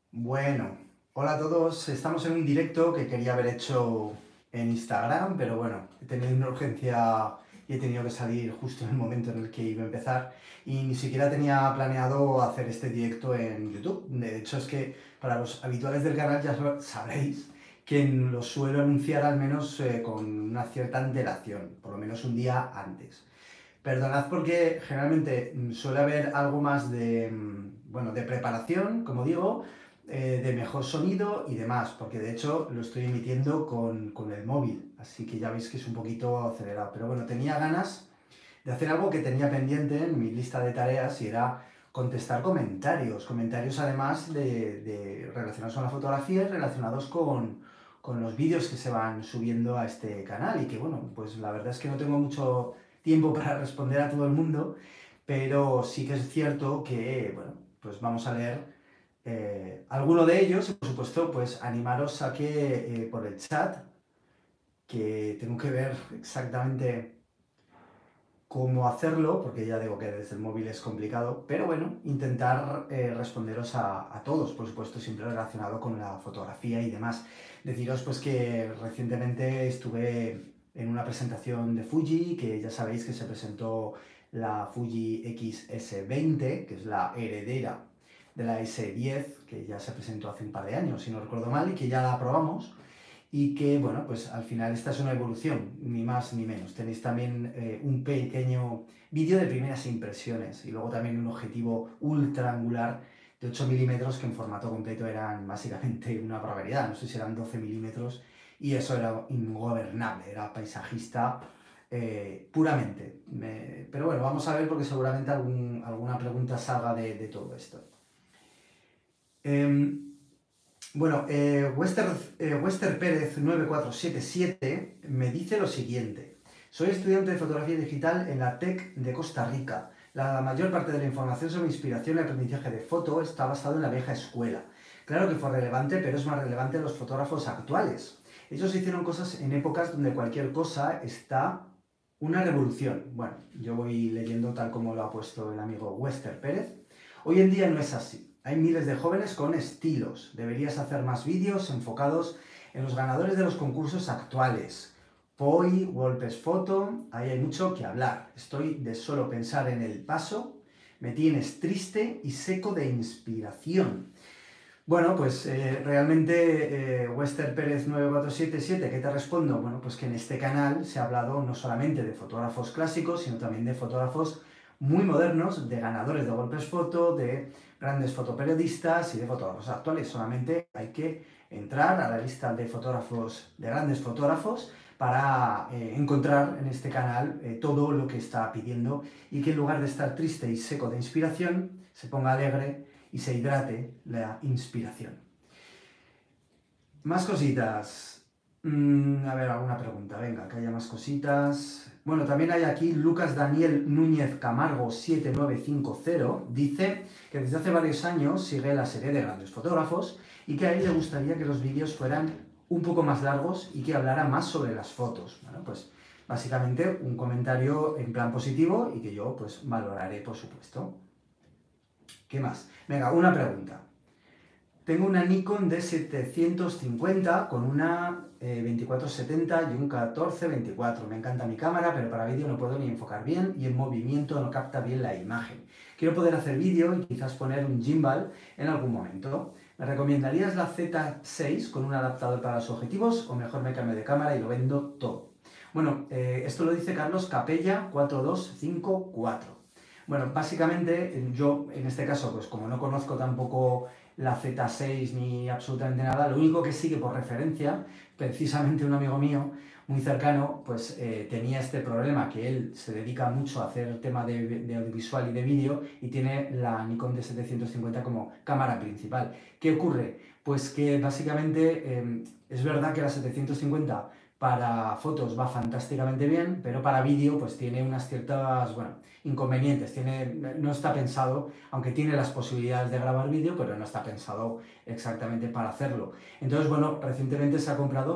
Bueno, hola a todos. Estamos en un directo que quería haber hecho en Instagram, pero bueno, he tenido una urgencia y he tenido que salir justo en el momento en el que iba a empezar y ni siquiera tenía planeado hacer este directo en YouTube. De hecho, es que para los habituales del canal ya sabréis que lo suelo anunciar al menos con una cierta antelación, por lo menos un día antes. Perdonad porque generalmente suele haber algo más de, bueno, de preparación, como digo, de mejor sonido y demás, porque de hecho lo estoy emitiendo con el móvil, así que ya veis que es un poquito acelerado. Pero bueno, tenía ganas de hacer algo que tenía pendiente en mi lista de tareas y era contestar comentarios además relacionados con la fotografía y relacionados con los vídeos que se van subiendo a este canal y que bueno, pues la verdad es que no tengo mucho tiempo para responder a todo el mundo, pero sí que es cierto que, bueno, pues vamos a leer alguno de ellos y por supuesto pues animaros a que por el chat, que tengo que ver exactamente cómo hacerlo, porque ya digo que desde el móvil es complicado, pero bueno, intentar responderos a todos, por supuesto, siempre relacionado con la fotografía y demás. Deciros pues que recientemente estuve en una presentación de Fuji, que ya sabéis que se presentó la Fuji X-S20, que es la heredera de la S10, que ya se presentó hace un par de años, si no recuerdo mal, y que ya la probamos y que, bueno, pues al final esta es una evolución, ni más ni menos. Tenéis también un pequeño vídeo de primeras impresiones y luego también un objetivo ultra angular de 8 milímetros que en formato completo eran básicamente una barbaridad, no sé si eran 12 milímetros y eso era ingobernable, era paisajista puramente. Pero bueno, vamos a ver porque seguramente alguna pregunta salga de todo esto. Eh, bueno, Wester Pérez 9477 me dice lo siguiente. Soy estudiante de fotografía digital en la TEC de Costa Rica. La mayor parte de la información sobre inspiración y aprendizaje de foto está basado en la vieja escuela. Claro que fue relevante, pero es más relevante los fotógrafos actuales. Ellos hicieron cosas en épocas donde cualquier cosa está una revolución. Bueno, yo voy leyendo tal como lo ha puesto el amigo Wester Pérez. Hoy en día no es así. Hay miles de jóvenes con estilos. Deberías hacer más vídeos enfocados en los ganadores de los concursos actuales. Poi, Wolpes Photo, ahí hay mucho que hablar. Estoy de solo pensar en el paso. Me tienes triste y seco de inspiración. Bueno, pues realmente Wester Pérez 9477, ¿qué te respondo? Bueno, pues que en este canal se ha hablado no solamente de fotógrafos clásicos, sino también de fotógrafos muy modernos, de ganadores de Golpes Foto, de grandes fotoperiodistas y de fotógrafos actuales. Solamente hay que entrar a la lista de fotógrafos, de grandes fotógrafos, para encontrar en este canal todo lo que está pidiendo y que en lugar de estar triste y seco de inspiración, se ponga alegre y se hidrate la inspiración. Más cositas. A ver, alguna pregunta. Venga, que haya más cositas. Bueno, también hay aquí Lucas Daniel Núñez Camargo 7950. Dice que desde hace varios años sigue la serie de grandes fotógrafos y que a él le gustaría que los vídeos fueran un poco más largos y que hablara más sobre las fotos. Bueno, pues básicamente un comentario en plan positivo y que yo pues valoraré, por supuesto. ¿Qué más? Venga, una pregunta. Tengo una Nikon D750 con una 2470 y un 1424. Me encanta mi cámara, pero para vídeo no puedo ni enfocar bien y en movimiento no capta bien la imagen. Quiero poder hacer vídeo y quizás poner un gimbal en algún momento. ¿Me recomendarías la Z6 con un adaptador para los objetivos o mejor me cambio de cámara y lo vendo todo? Bueno, esto lo dice Carlos Capella 4254. Bueno, básicamente yo en este caso, pues como no conozco tampoco la Z6 ni absolutamente nada, lo único que sigue por referencia, precisamente un amigo mío muy cercano, pues tenía este problema, que él se dedica mucho a hacer tema de audiovisual y de vídeo y tiene la Nikon D750 como cámara principal. ¿Qué ocurre? Pues que básicamente es verdad que la 750 para fotos va fantásticamente bien, pero para vídeo pues tiene unas ciertas, bueno, inconvenientes. No está pensado, aunque tiene las posibilidades de grabar vídeo, pero no está pensado exactamente para hacerlo. Entonces, bueno, recientemente se ha comprado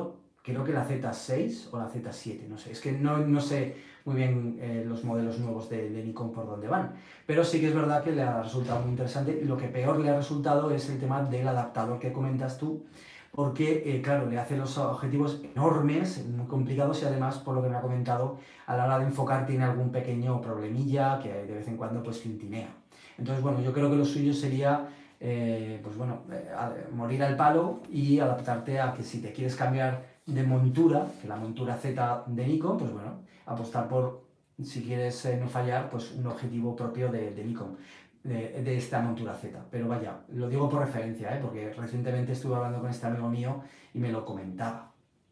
creo que la Z6 o la Z7, no sé, es que no sé muy bien los modelos nuevos de Nikon por dónde van, pero sí que es verdad que le ha resultado muy interesante y lo que peor le ha resultado es el tema del adaptador que comentas tú, porque claro, le hace los objetivos enormes, muy complicados y además, por lo que me ha comentado, a la hora de enfocar tiene algún pequeño problemilla que de vez en cuando pues tintinea. Entonces, bueno, yo creo que lo suyo sería pues bueno, morir al palo y adaptarte a que si te quieres cambiar de montura, que la montura Z de Nikon, pues bueno, apostar por, si quieres no fallar, pues un objetivo propio de Nikon, de esta montura Z. Pero vaya, lo digo por referencia, porque recientemente estuve hablando con este amigo mío y me lo comentaba.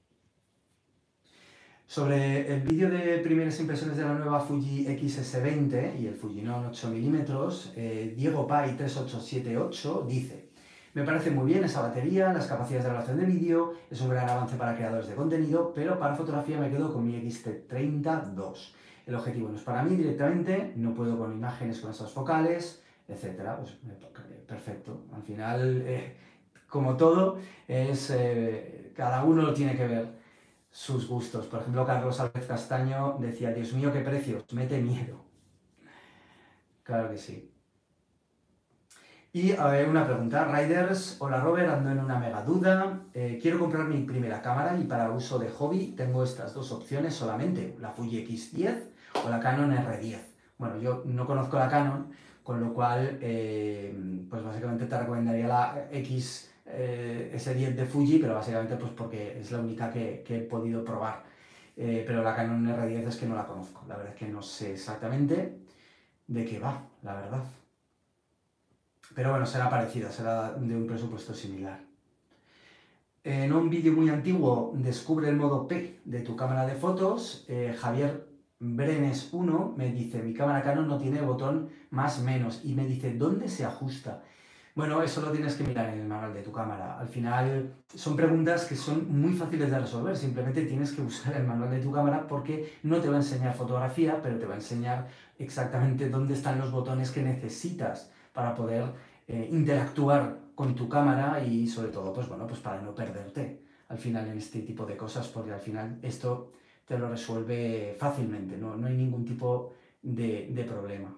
Sobre el vídeo de primeras impresiones de la nueva Fuji XS20 y el Fujinon 8mm, Diego Pai 3878 dice: me parece muy bien esa batería, las capacidades de grabación de vídeo, es un gran avance para creadores de contenido, pero para fotografía me quedo con mi X-T30 II. El objetivo no es para mí directamente, no puedo con imágenes con esas focales, etc. Pues perfecto. Al final, como todo, cada uno lo tiene que ver sus gustos. Por ejemplo, Carlos Álvarez Castaño decía: Dios mío, qué precios, mete miedo. Claro que sí. Y a ver, una pregunta. Riders, hola Robert, ando en una mega duda. Quiero comprar mi primera cámara y para uso de hobby tengo estas dos opciones solamente, la Fuji X10 o la Canon R10. Bueno, yo no conozco la Canon, con lo cual, pues básicamente te recomendaría la S10 de Fuji, pero básicamente pues porque es la única que he podido probar. Pero la Canon R10 es que no la conozco, la verdad es que no sé exactamente de qué va, la verdad. Pero bueno, será parecida, será de un presupuesto similar. En un vídeo muy antiguo, descubre el modo P de tu cámara de fotos. Javier Brenes 1 me dice: mi cámara Canon no tiene botón más menos, y me dice: ¿dónde se ajusta? Bueno, eso lo tienes que mirar en el manual de tu cámara. Al final son preguntas que son muy fáciles de resolver, simplemente tienes que usar el manual de tu cámara porque no te va a enseñar fotografía, pero te va a enseñar exactamente dónde están los botones que necesitas para poder interactuar con tu cámara y sobre todo, pues bueno, pues para no perderte al final en este tipo de cosas, porque al final esto te lo resuelve fácilmente, no hay ningún tipo de problema.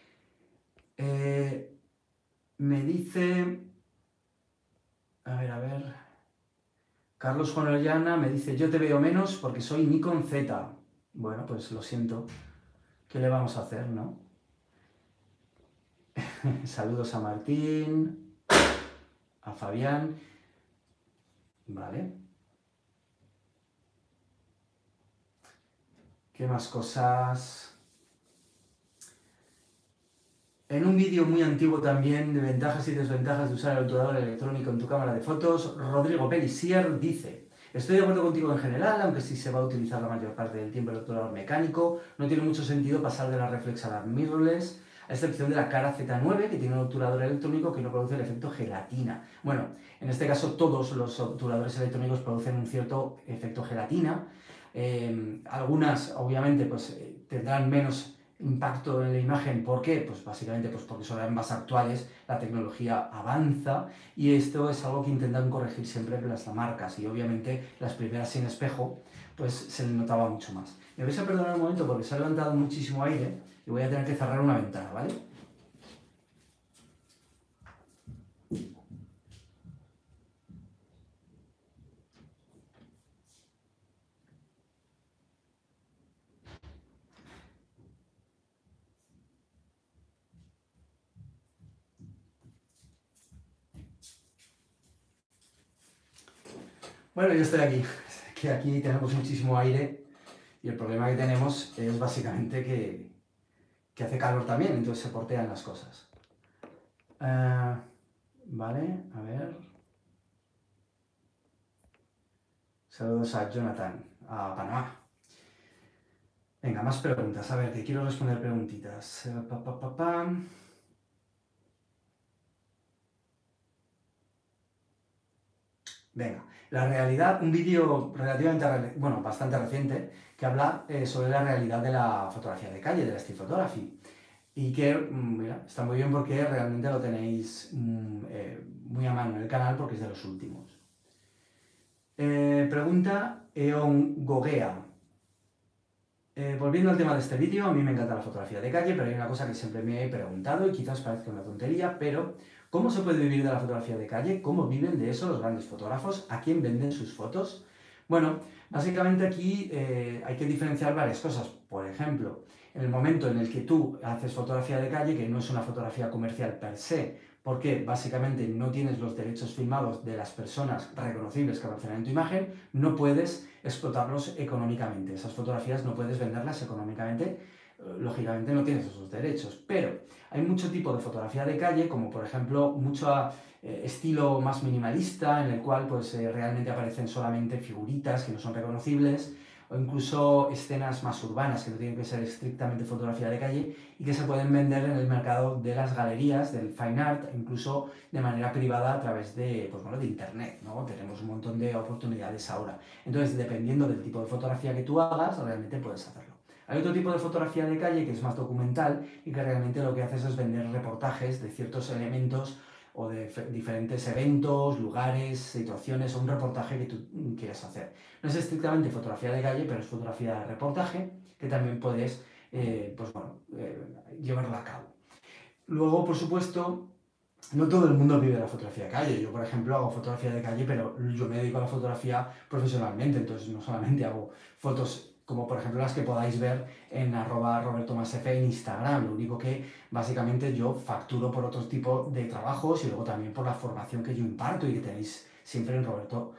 Me dice, a ver, Carlos Juan Ollana me dice: yo te veo menos porque soy Nikon Z. Bueno, pues lo siento, ¿qué le vamos a hacer, no? Saludos a Martín, a Fabián, vale. ¿Qué más cosas? En un vídeo muy antiguo también de ventajas y desventajas de usar el obturador electrónico en tu cámara de fotos, Rodrigo Pellissier dice: estoy de acuerdo contigo en general, aunque sí se va a utilizar la mayor parte del tiempo el obturador mecánico, no tiene mucho sentido pasar de la reflex a la mirrorless, a excepción de la Cara Z9, que tiene un obturador electrónico que no produce el efecto gelatina. Bueno, en este caso todos los obturadores electrónicos producen un cierto efecto gelatina. Algunas, obviamente, pues tendrán menos impacto en la imagen. ¿Por qué? Pues básicamente pues porque son más actuales, la tecnología avanza y esto es algo que intentan corregir siempre las marcas, y obviamente las primeras sin espejo pues se le notaba mucho más. Me vais a perdonar un momento porque se ha levantado muchísimo aire y voy a tener que cerrar una ventana, ¿vale? Bueno, yo estoy aquí, que aquí tenemos muchísimo aire y el problema que tenemos es básicamente que hace calor también, entonces se portean las cosas. Vale, a ver. Saludos a Jonathan, a Panamá. Venga, más preguntas. A ver, que quiero responder preguntitas. Venga, la realidad, un vídeo relativamente, bueno, bastante reciente, que habla sobre la realidad de la fotografía de calle, de la street photography. Y que, mira, está muy bien porque realmente lo tenéis muy a mano en el canal porque es de los últimos. Pregunta Eon Gogea. Volviendo al tema de este vídeo, a mí me encanta la fotografía de calle, pero hay una cosa que siempre me he preguntado y quizás parezca una tontería, pero ¿cómo se puede vivir de la fotografía de calle? ¿Cómo viven de eso los grandes fotógrafos? ¿A quién venden sus fotos? Bueno, básicamente aquí hay que diferenciar varias cosas. Por ejemplo, en el momento en el que tú haces fotografía de calle, que no es una fotografía comercial per se, porque básicamente no tienes los derechos filmados de las personas reconocibles que aparecen en tu imagen, no puedes explotarlos económicamente. Esas fotografías no puedes venderlas económicamente, lógicamente no tienes esos derechos. Pero hay mucho tipo de fotografía de calle, como por ejemplo mucho estilo más minimalista, en el cual pues realmente aparecen solamente figuritas que no son reconocibles, o incluso escenas más urbanas que no tienen que ser estrictamente fotografía de calle y que se pueden vender en el mercado de las galerías, del fine art, incluso de manera privada a través de, pues, bueno, de internet, ¿no? Tenemos un montón de oportunidades ahora. Entonces, dependiendo del tipo de fotografía que tú hagas, realmente puedes hacerlo. Hay otro tipo de fotografía de calle que es más documental y que realmente lo que haces es vender reportajes de ciertos elementos o de diferentes eventos, lugares, situaciones o un reportaje que tú quieras hacer. No es estrictamente fotografía de calle, pero es fotografía de reportaje que también puedes pues bueno, llevarla a cabo. Luego, por supuesto, no todo el mundo vive la fotografía de calle. Yo, por ejemplo, hago fotografía de calle, pero yo me dedico a la fotografía profesionalmente, entonces no solamente hago fotos como por ejemplo las que podáis ver en @robertomasf en Instagram. Lo único que básicamente yo facturo por otro tipo de trabajos y luego también por la formación que yo imparto y que tenéis siempre en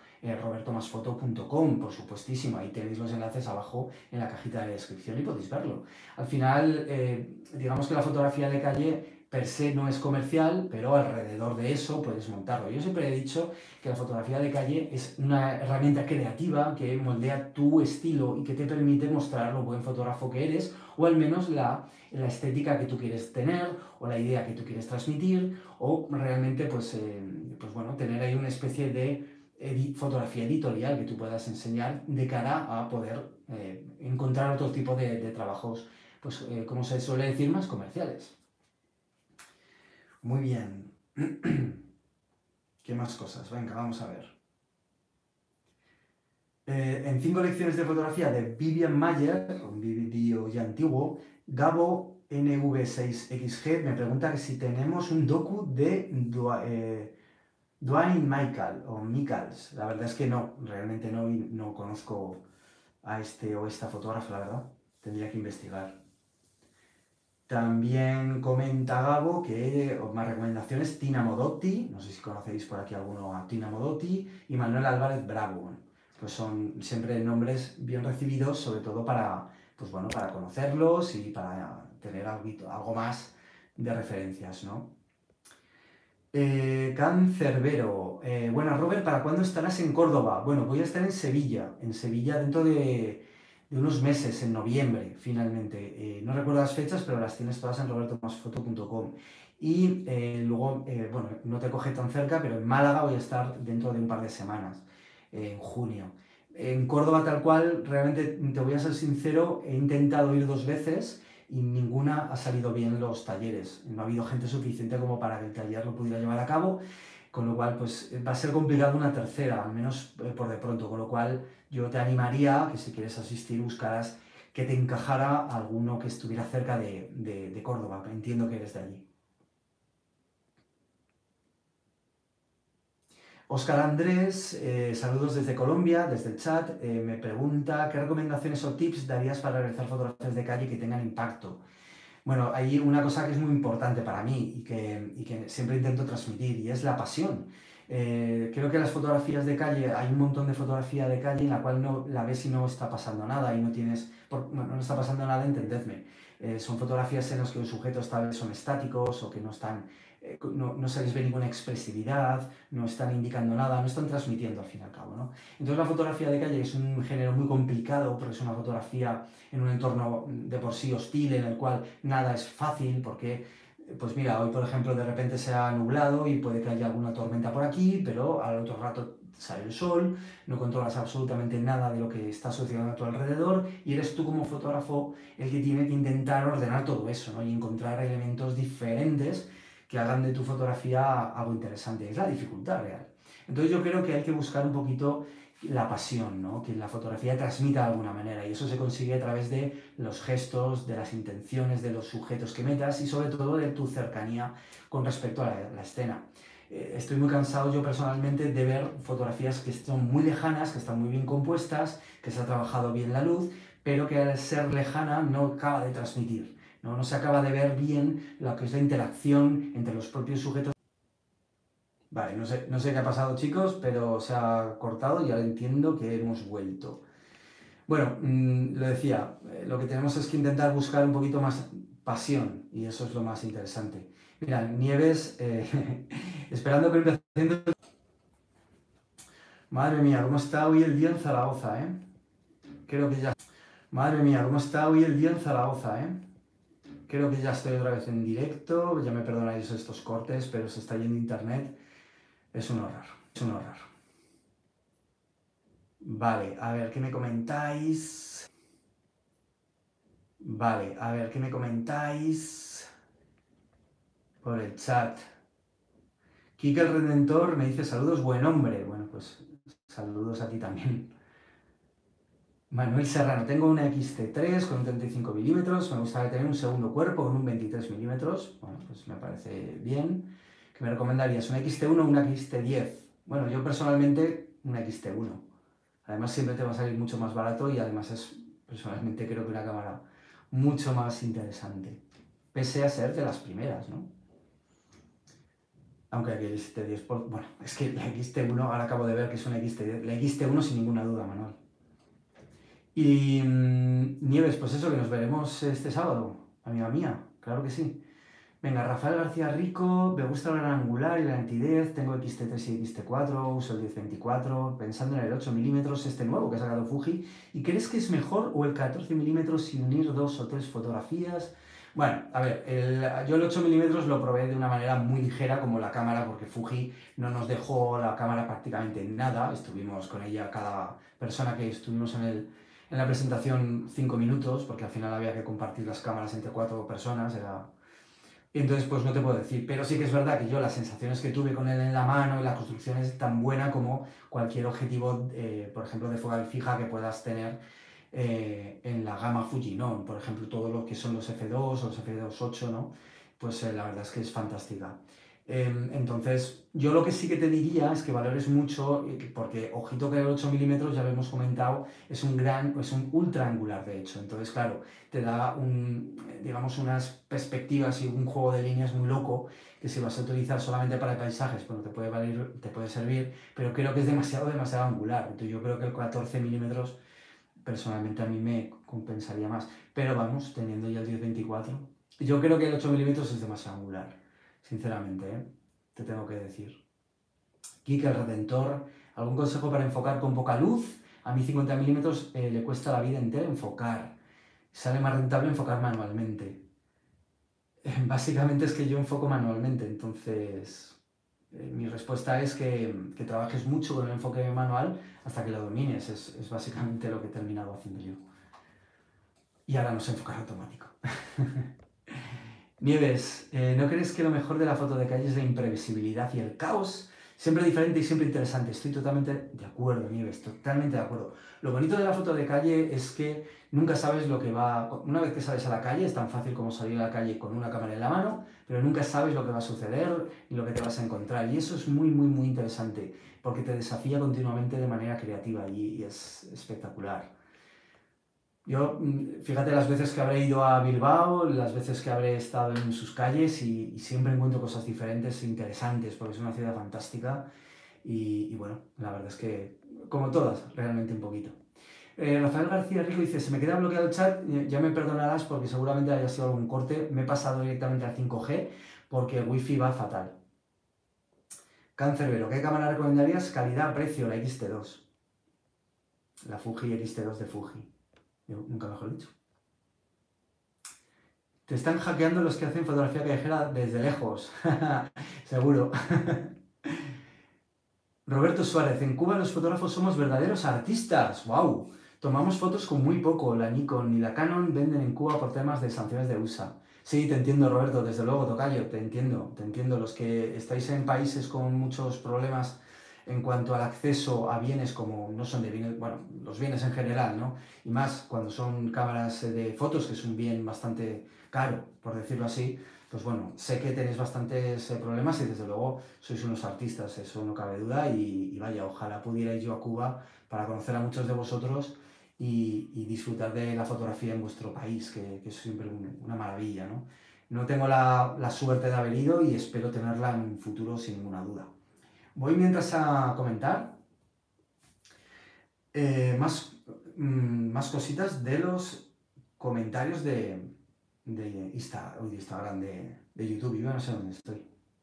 robertomasfoto.com, por supuestísimo. Ahí tenéis los enlaces abajo en la cajita de descripción y podéis verlo. Al final, digamos que la fotografía de calle per se no es comercial, pero alrededor de eso puedes montarlo. Yo siempre he dicho que la fotografía de calle es una herramienta creativa que moldea tu estilo y que te permite mostrar lo buen fotógrafo que eres, o al menos la estética que tú quieres tener, o la idea que tú quieres transmitir, o realmente pues, pues bueno, tener ahí una especie de fotografía editorial que tú puedas enseñar de cara a poder encontrar otro tipo de trabajos, pues como se suele decir, más comerciales. Muy bien. ¿Qué más cosas? Venga, vamos a ver. En 5 lecciones de fotografía de Vivian Mayer, un vídeo ya antiguo, Gabo NV6XG me pregunta que si tenemos un docu de Dwayne Michael o Michaels. La verdad es que no, realmente no conozco a este o esta fotógrafa, la verdad. Tendría que investigar. También comenta Gabo que más recomendaciones, Tina Modotti, no sé si conocéis por aquí alguno a Tina Modotti, y Manuel Álvarez Bravo. Pues son siempre nombres bien recibidos, sobre todo para, pues bueno, para conocerlos y para tener algo más de referencias, ¿no? Cancerbero. Bueno, Robert, ¿para cuándo estarás en Córdoba? Bueno, voy a estar en Sevilla dentro de unos meses, en noviembre, finalmente. No recuerdo las fechas, pero las tienes todas en robertomasfoto.com. Y luego, bueno, no te coge tan cerca, pero en Málaga voy a estar dentro de un par de semanas, en junio. En Córdoba, tal cual, realmente, te voy a ser sincero, he intentado ir 2 veces y ninguna ha salido bien los talleres. No ha habido gente suficiente como para que el taller lo pudiera llevar a cabo, con lo cual pues va a ser complicado una tercera, al menos por de pronto, con lo cual yo te animaría a que si quieres asistir buscaras que te encajara alguno que estuviera cerca de Córdoba, entiendo que eres de allí. Óscar Andrés, saludos desde Colombia, desde el chat, me pregunta ¿qué recomendaciones o tips darías para realizar fotografías de calle que tengan impacto? Bueno, hay una cosa que es muy importante para mí y que siempre intento transmitir y es la pasión. Creo que las fotografías de calle, hay un montón de fotografía de calle en la cual no la ves y no está pasando nada y no tienes, bueno, no está pasando nada, entendedme. Son fotografías en las que los sujetos tal vez son estáticos o que no están, no se les ve ninguna expresividad, no están indicando nada, no están transmitiendo al fin y al cabo, ¿no? Entonces la fotografía de calle es un género muy complicado porque es una fotografía en un entorno de por sí hostil, en el cual nada es fácil, porque, pues mira, hoy por ejemplo de repente se ha nublado y puede que haya alguna tormenta por aquí, pero al otro rato sale el sol, no controlas absolutamente nada de lo que está sucediendo a tu alrededor y eres tú como fotógrafo el que tiene que intentar ordenar todo eso, ¿no? Y encontrar elementos diferentes que hagan de tu fotografía algo interesante. Es la dificultad real. Entonces yo creo que hay que buscar un poquito la pasión, ¿no? Que la fotografía transmita de alguna manera, y eso se consigue a través de los gestos, de las intenciones, de los sujetos que metas y sobre todo de tu cercanía con respecto a la escena. Estoy muy cansado yo personalmente de ver fotografías que son muy lejanas, que están muy bien compuestas, que se ha trabajado bien la luz, pero que al ser lejana no acaba de transmitir, ¿no? No se acaba de ver bien lo que es la interacción entre los propios sujetos. Vale, no sé qué ha pasado, chicos, pero se ha cortado y ahora entiendo que hemos vuelto. Bueno, lo decía, lo que tenemos es que intentar buscar un poquito más pasión, y eso es lo más interesante. Mira, Nieves, esperando que empiece haciendo... Madre mía, ¿cómo está hoy el día en Zaragoza, eh? Creo que ya... Madre mía, ¿cómo está hoy el día en Zaragoza, eh? Creo que ya estoy otra vez en directo, ya me perdonáis estos cortes, pero se está yendo internet. Es un horror, es un horror. Vale, a ver, ¿qué me comentáis? Vale, a ver, ¿qué me comentáis? Por el chat. Kike el Redentor me dice saludos, buen hombre. Bueno, pues saludos a ti también. Manuel Serrano, tengo una XT3 con un 35 milímetros, me gustaría tener un segundo cuerpo con un 23 milímetros. Bueno, pues me parece bien. ¿Qué me recomendarías? ¿Una XT1 o una XT10? Bueno, yo personalmente una XT1. Además siempre te va a salir mucho más barato y además es, personalmente creo que una cámara mucho más interesante. Pese a ser de las primeras, ¿no? Aunque aquí el XT10, bueno, es que la XT1, ahora acabo de ver que es una XT10, la XT1 sin ninguna duda, Manuel. Y Nieves, pues eso, que nos veremos este sábado, amiga mía, claro que sí. Venga, Rafael García Rico, me gusta el gran angular y la nitidez, tengo XT3 y XT4, uso el 10-24, pensando en el 8 milímetros, este nuevo que ha sacado Fuji, ¿y crees que es mejor o el 14 milímetros sin unir 2 o 3 fotografías? Bueno, a ver, yo el 8 milímetros lo probé de una manera muy ligera como la cámara, porque Fuji no nos dejó la cámara prácticamente en nada, estuvimos con ella, cada persona que estuvimos en la presentación 5 minutos, porque al final había que compartir las cámaras entre 4 personas, y entonces pues no te puedo decir, pero sí que es verdad que yo las sensaciones que tuve con él en la mano y la construcción es tan buena como cualquier objetivo, por ejemplo, de focal fija que puedas tener en la gama Fuji, ¿no? Por ejemplo, todo lo que son los F2 o los F2.8, ¿no? Pues la verdad es que es fantástica. Entonces, yo lo que sí que te diría es que valores mucho, porque ojito que el 8 milímetros, ya lo hemos comentado, es un ultra angular de hecho. Entonces, claro, te da digamos, unas perspectivas y un juego de líneas muy loco que si vas a utilizar solamente para paisajes, bueno, te puede valer, te puede servir, pero creo que es demasiado angular. Entonces, yo creo que el 14 milímetros personalmente a mí me compensaría más. Pero vamos, teniendo ya el 10-24, yo creo que el 8 milímetros es demasiado angular. Sinceramente, ¿eh? Te tengo que decir. Kike el Redentor, ¿algún consejo para enfocar con poca luz? A mí 50 milímetros le cuesta la vida entera enfocar. Sale más rentable enfocar manualmente. Básicamente es que yo enfoco manualmente, entonces mi respuesta es que trabajes mucho con el enfoque manual hasta que lo domines. Es básicamente lo que he terminado haciendo yo. Y ahora no sé enfocar automático. Nieves, ¿no crees que lo mejor de la foto de calle es la imprevisibilidad y el caos? Siempre diferente y siempre interesante. Estoy totalmente de acuerdo, Nieves, totalmente de acuerdo. Lo bonito de la foto de calle es que nunca sabes lo que va... Una vez que sales a la calle, es tan fácil como salir a la calle con una cámara en la mano, pero nunca sabes lo que va a suceder y lo que te vas a encontrar. Y eso es muy, muy, muy interesante, porque te desafía continuamente de manera creativa y es espectacular. Yo, fíjate las veces que habré ido a Bilbao, las veces que habré estado en sus calles y siempre encuentro cosas diferentes e interesantes, porque es una ciudad fantástica y bueno, la verdad es que, como todas, realmente un poquito. Rafael García Rico dice, se me queda bloqueado el chat, ya me perdonarás porque seguramente haya sido algún corte, me he pasado directamente al 5G porque el wifi va fatal. Cancerbero, ¿qué cámara recomendarías? Calidad-precio, la XT2. La Fuji XT2 de Fuji. Yo, nunca mejor dicho. Te están hackeando los que hacen fotografía callejera desde lejos. Seguro. Roberto Suárez, en Cuba los fotógrafos somos verdaderos artistas. ¡Wow! Tomamos fotos con muy poco. La Nikon y la Canon venden en Cuba por temas de sanciones de USA. Sí, te entiendo, Roberto, desde luego, tocayo, te entiendo. Los que estáis en países con muchos problemas en cuanto al acceso a bienes como no son de bienes, bueno, los bienes en general, ¿no? Y más cuando son cámaras de fotos, que es un bien bastante caro, por decirlo así, pues bueno, sé que tenéis bastantes problemas y desde luego sois unos artistas, eso no cabe duda y vaya, ojalá pudiera ir yo a Cuba para conocer a muchos de vosotros y disfrutar de la fotografía en vuestro país, que es siempre una maravilla, ¿no? No tengo la suerte de haber ido y espero tenerla en un futuro sin ninguna duda. Voy mientras a comentar más, más cositas de los comentarios de Instagram, de YouTube. Yo no sé dónde estoy.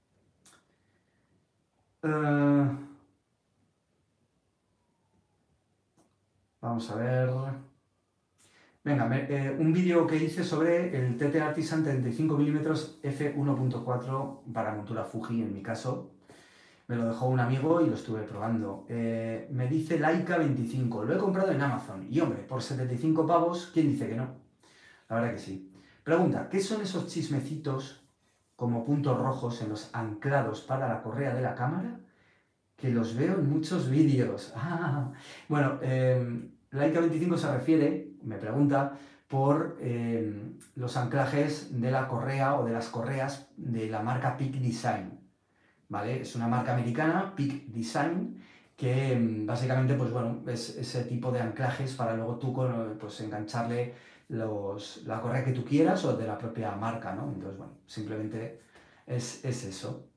Vamos a ver. Venga, un vídeo que hice sobre el TT Artisan 35mm f1.4 para montura Fuji, en mi caso. Me lo dejó un amigo y lo estuve probando. Me dice Leica 25, lo he comprado en Amazon. Y hombre, por 75 pavos, ¿quién dice que no? La verdad que sí. Pregunta, ¿qué son esos chismecitos como puntos rojos en los anclados para la correa de la cámara? Que los veo en muchos vídeos. Ah, bueno, Leica 25 se refiere, me pregunta, por los anclajes de la correa o de las correas de la marca Peak Design. ¿Vale? Es una marca americana, Peak Design, que básicamente, pues bueno, es ese tipo de anclajes para luego tú pues, engancharle la correa que tú quieras o de la propia marca, ¿no? Entonces, bueno, simplemente es eso.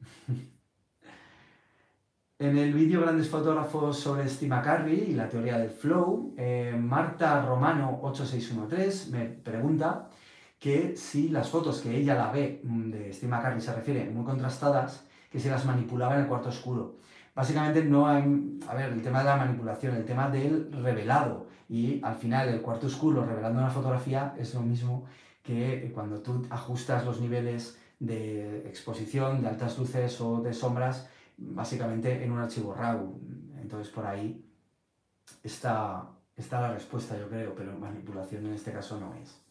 En el vídeo Grandes Fotógrafos sobre Steve McCurry y la teoría del flow, Marta Romano 8613 me pregunta que si las fotos que ella la ve de Steve McCurry se refiere muy contrastadas, que si las manipulaba en el cuarto oscuro. Básicamente no hay, a ver, el tema de la manipulación, el tema del revelado y al final el cuarto oscuro revelando una fotografía es lo mismo que cuando tú ajustas los niveles de exposición, de altas luces o de sombras, básicamente en un archivo RAW. Entonces por ahí está la respuesta, yo creo, pero manipulación en este caso no es.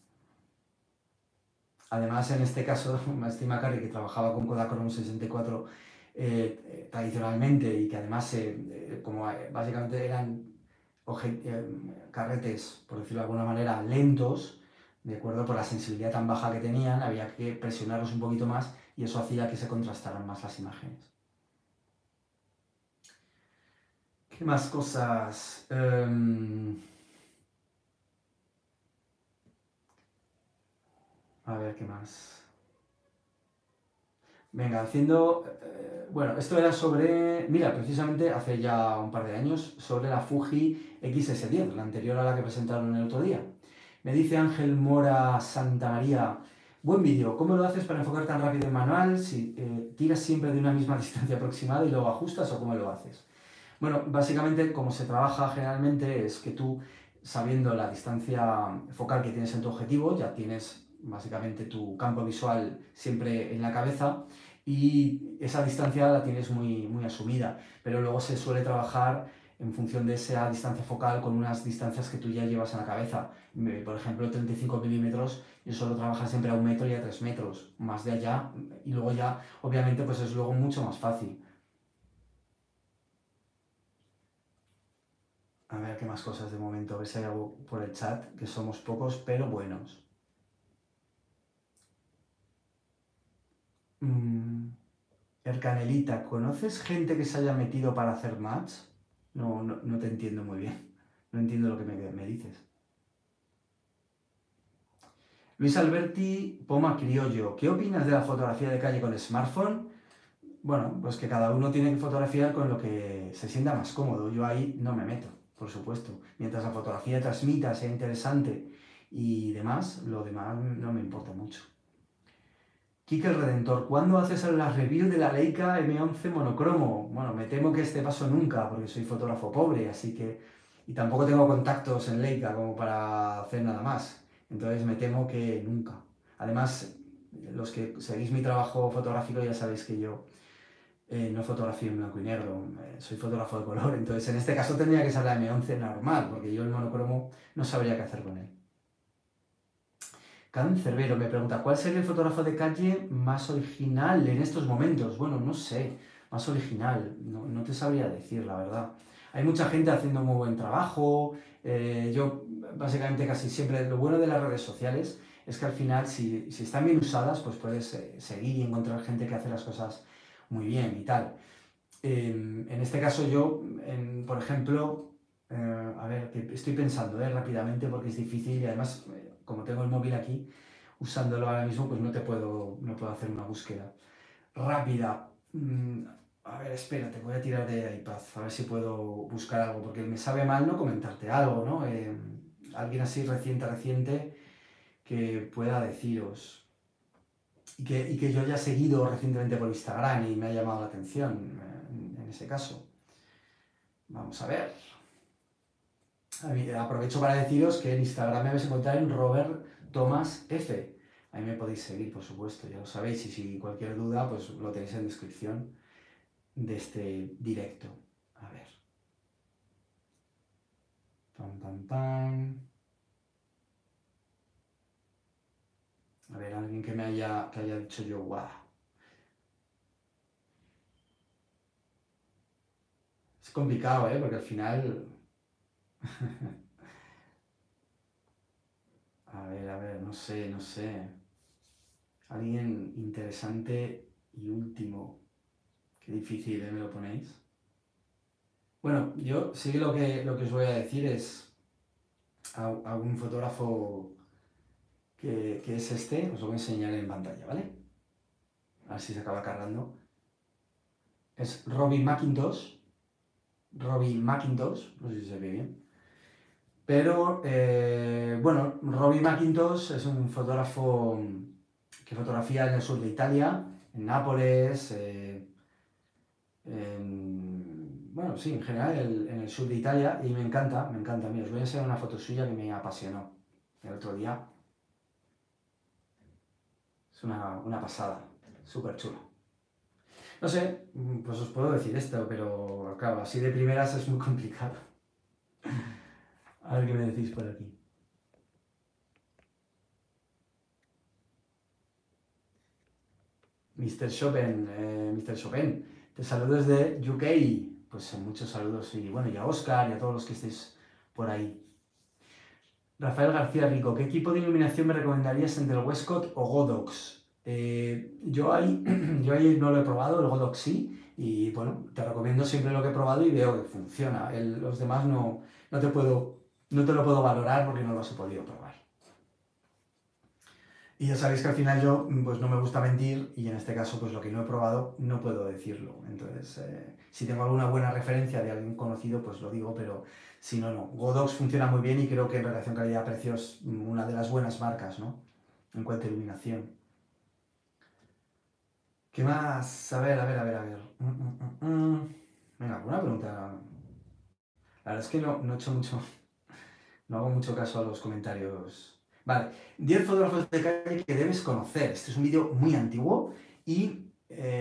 Además, en este caso, Steve McCurry, que trabajaba con Kodachrome 64 tradicionalmente y que además, como básicamente eran carretes, por decirlo de alguna manera, lentos, ¿de acuerdo? Por la sensibilidad tan baja que tenían, había que presionarlos un poquito más y eso hacía que se contrastaran más las imágenes. ¿Qué más cosas? A ver, ¿qué más? Venga, haciendo... bueno, esto era sobre... Mira, precisamente hace ya un par de años, sobre la Fuji XS10, la anterior a la que presentaron el otro día. Me dice Ángel Mora Santamaría, buen vídeo, ¿cómo lo haces para enfocar tan rápido en manual? Si tiras siempre de una misma distancia aproximada y luego ajustas o cómo lo haces. Bueno, básicamente como se trabaja generalmente es que tú, sabiendo la distancia focal que tienes en tu objetivo, ya tienes básicamente tu campo visual siempre en la cabeza y esa distancia la tienes muy asumida, pero luego se suele trabajar en función de esa distancia focal con unas distancias que tú ya llevas en la cabeza. Por ejemplo, 35 mm, yo suelo trabajar siempre a 1 metro y a 3 metros, más de allá, y luego ya, obviamente, pues es luego mucho más fácil. A ver qué más cosas de momento, a ver si hay algo por el chat, que somos pocos pero buenos. Ercanelita, ¿conoces gente que se haya metido para hacer match? No te entiendo muy bien. No entiendo lo que me dices. Luis Alberti, Poma Criollo, ¿qué opinas de la fotografía de calle con smartphone? Bueno, pues que cada uno tiene que fotografiar con lo que se sienta más cómodo. Yo ahí no me meto, por supuesto. Mientras la fotografía transmita, sea interesante y demás, lo demás no me importa mucho. Kike el Redentor, ¿cuándo haces la review de la Leica M11 monocromo? Bueno, me temo que este paso nunca, porque soy fotógrafo pobre, así que... Y tampoco tengo contactos en Leica como para hacer nada más. Entonces me temo que nunca. Además, los que seguís mi trabajo fotográfico ya sabéis que yo no fotografío en blanco y negro, soy fotógrafo de color. Entonces en este caso tendría que ser la M11 normal, porque yo el monocromo no sabría qué hacer con él. Cancerbero me pregunta, ¿cuál sería el fotógrafo de calle más original en estos momentos? Bueno, no sé, más original. No, no te sabría decir, la verdad. Hay mucha gente haciendo muy buen trabajo. Yo, básicamente, casi siempre, lo bueno de las redes sociales es que al final, si están bien usadas, pues puedes seguir y encontrar gente que hace las cosas muy bien y tal. En este caso yo, por ejemplo, a ver, que estoy pensando rápidamente porque es difícil y además, como tengo el móvil aquí, usándolo ahora mismo, pues no puedo hacer una búsqueda rápida. A ver, espérate, voy a tirar de iPad, a ver si puedo buscar algo, porque me sabe mal no comentarte algo, ¿no? Alguien así reciente que pueda deciros. Y que yo haya seguido recientemente por Instagram y me ha llamado la atención en ese caso. Vamos a ver. Aprovecho para deciros que en Instagram me vais a encontrar en Robert Thomas F. Ahí me podéis seguir, por supuesto, ya lo sabéis. Y si cualquier duda, pues lo tenéis en descripción de este directo. A ver. Pam, pam, pam. A ver, alguien que haya dicho yo, guau. Es complicado, ¿eh? Porque al final... a ver, no sé, no sé. Alguien interesante y último. Qué difícil, ¿eh? Me lo ponéis. Bueno, yo sí que lo que os voy a decir es a un fotógrafo que es este, os lo voy a enseñar en pantalla, ¿vale? A ver si se acaba cargando. Es Robbie McIntosh. Robbie McIntosh, no sé si se ve bien. Pero, bueno, Robbie McIntosh es un fotógrafo que fotografía en el sur de Italia, en Nápoles, bueno, sí, en general en el sur de Italia, y me encanta, me encanta. Mira, os voy a enseñar una foto suya que me apasionó el otro día. Es una pasada, súper chulo. No sé, pues os puedo decir esto, pero claro, así de primeras es muy complicado. A ver qué me decís por aquí. Mr. Chopin, te saludo desde UK. Pues muchos saludos y bueno, y a Oscar y a todos los que estéis por ahí. Rafael García Rico, ¿qué equipo de iluminación me recomendarías entre el Westcott o Godox? Yo ahí no lo he probado, el Godox sí, y bueno, te recomiendo siempre lo que he probado y veo que funciona. Los demás no te lo puedo valorar porque no los he podido probar. Y ya sabéis que al final yo pues no me gusta mentir y en este caso pues lo que no he probado no puedo decirlo. Entonces, si tengo alguna buena referencia de alguien conocido pues lo digo, pero si no, no. Godox funciona muy bien y creo que en relación calidad-precio es una de las buenas marcas, ¿no? En cuanto a iluminación. ¿Qué más? A ver, a ver, a ver, a ver. Venga, alguna pregunta. La verdad es que no he hecho mucho, no hago mucho caso a los comentarios. Vale, 10 fotógrafos de calle que debes conocer. Este es un vídeo muy antiguo y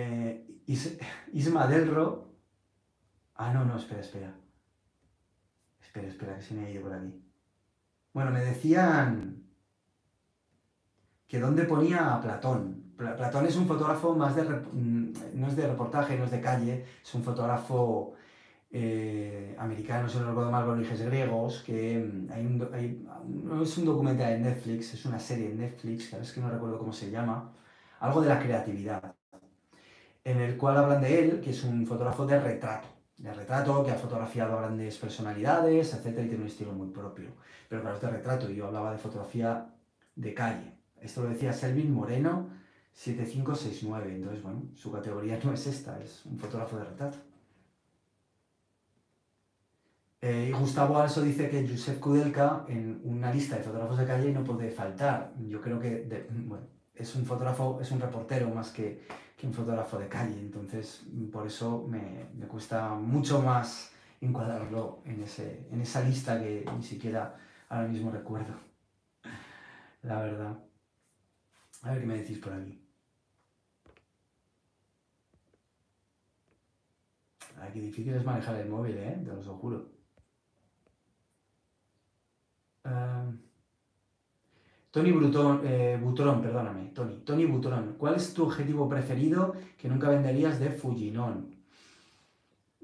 Isma Delro... Ah, no, no, espera, espera. Espera, que se me ha ido por aquí. Bueno, me decían que dónde ponía a Platón. Platón es un fotógrafo más no es de reportaje, no es de calle, es un fotógrafo americano, si no recuerdo mal, con orígenes griegos, que no es un documental en Netflix, es una serie en Netflix, que es que no recuerdo cómo se llama, algo de la creatividad, en el cual hablan de él, que es un fotógrafo de retrato, que ha fotografiado a grandes personalidades, etcétera, y tiene un estilo muy propio. Pero claro, es de retrato, y yo hablaba de fotografía de calle. Esto lo decía Selvin Moreno, 7569, entonces, bueno, su categoría no es esta, es un fotógrafo de retrato. Y Gustavo Also dice que Josep Kudelka en una lista de fotógrafos de calle no puede faltar. Yo creo que, bueno, es un fotógrafo, es un reportero más que un fotógrafo de calle, entonces por eso me cuesta mucho más encuadrarlo en esa lista que ni siquiera ahora mismo recuerdo, la verdad. A ver qué me decís por aquí. Ay, qué difícil es manejar el móvil, te os lo juro. Ah, Tony Butrón, perdóname, Tony Butrón, ¿cuál es tu objetivo preferido que nunca venderías de Fujinon?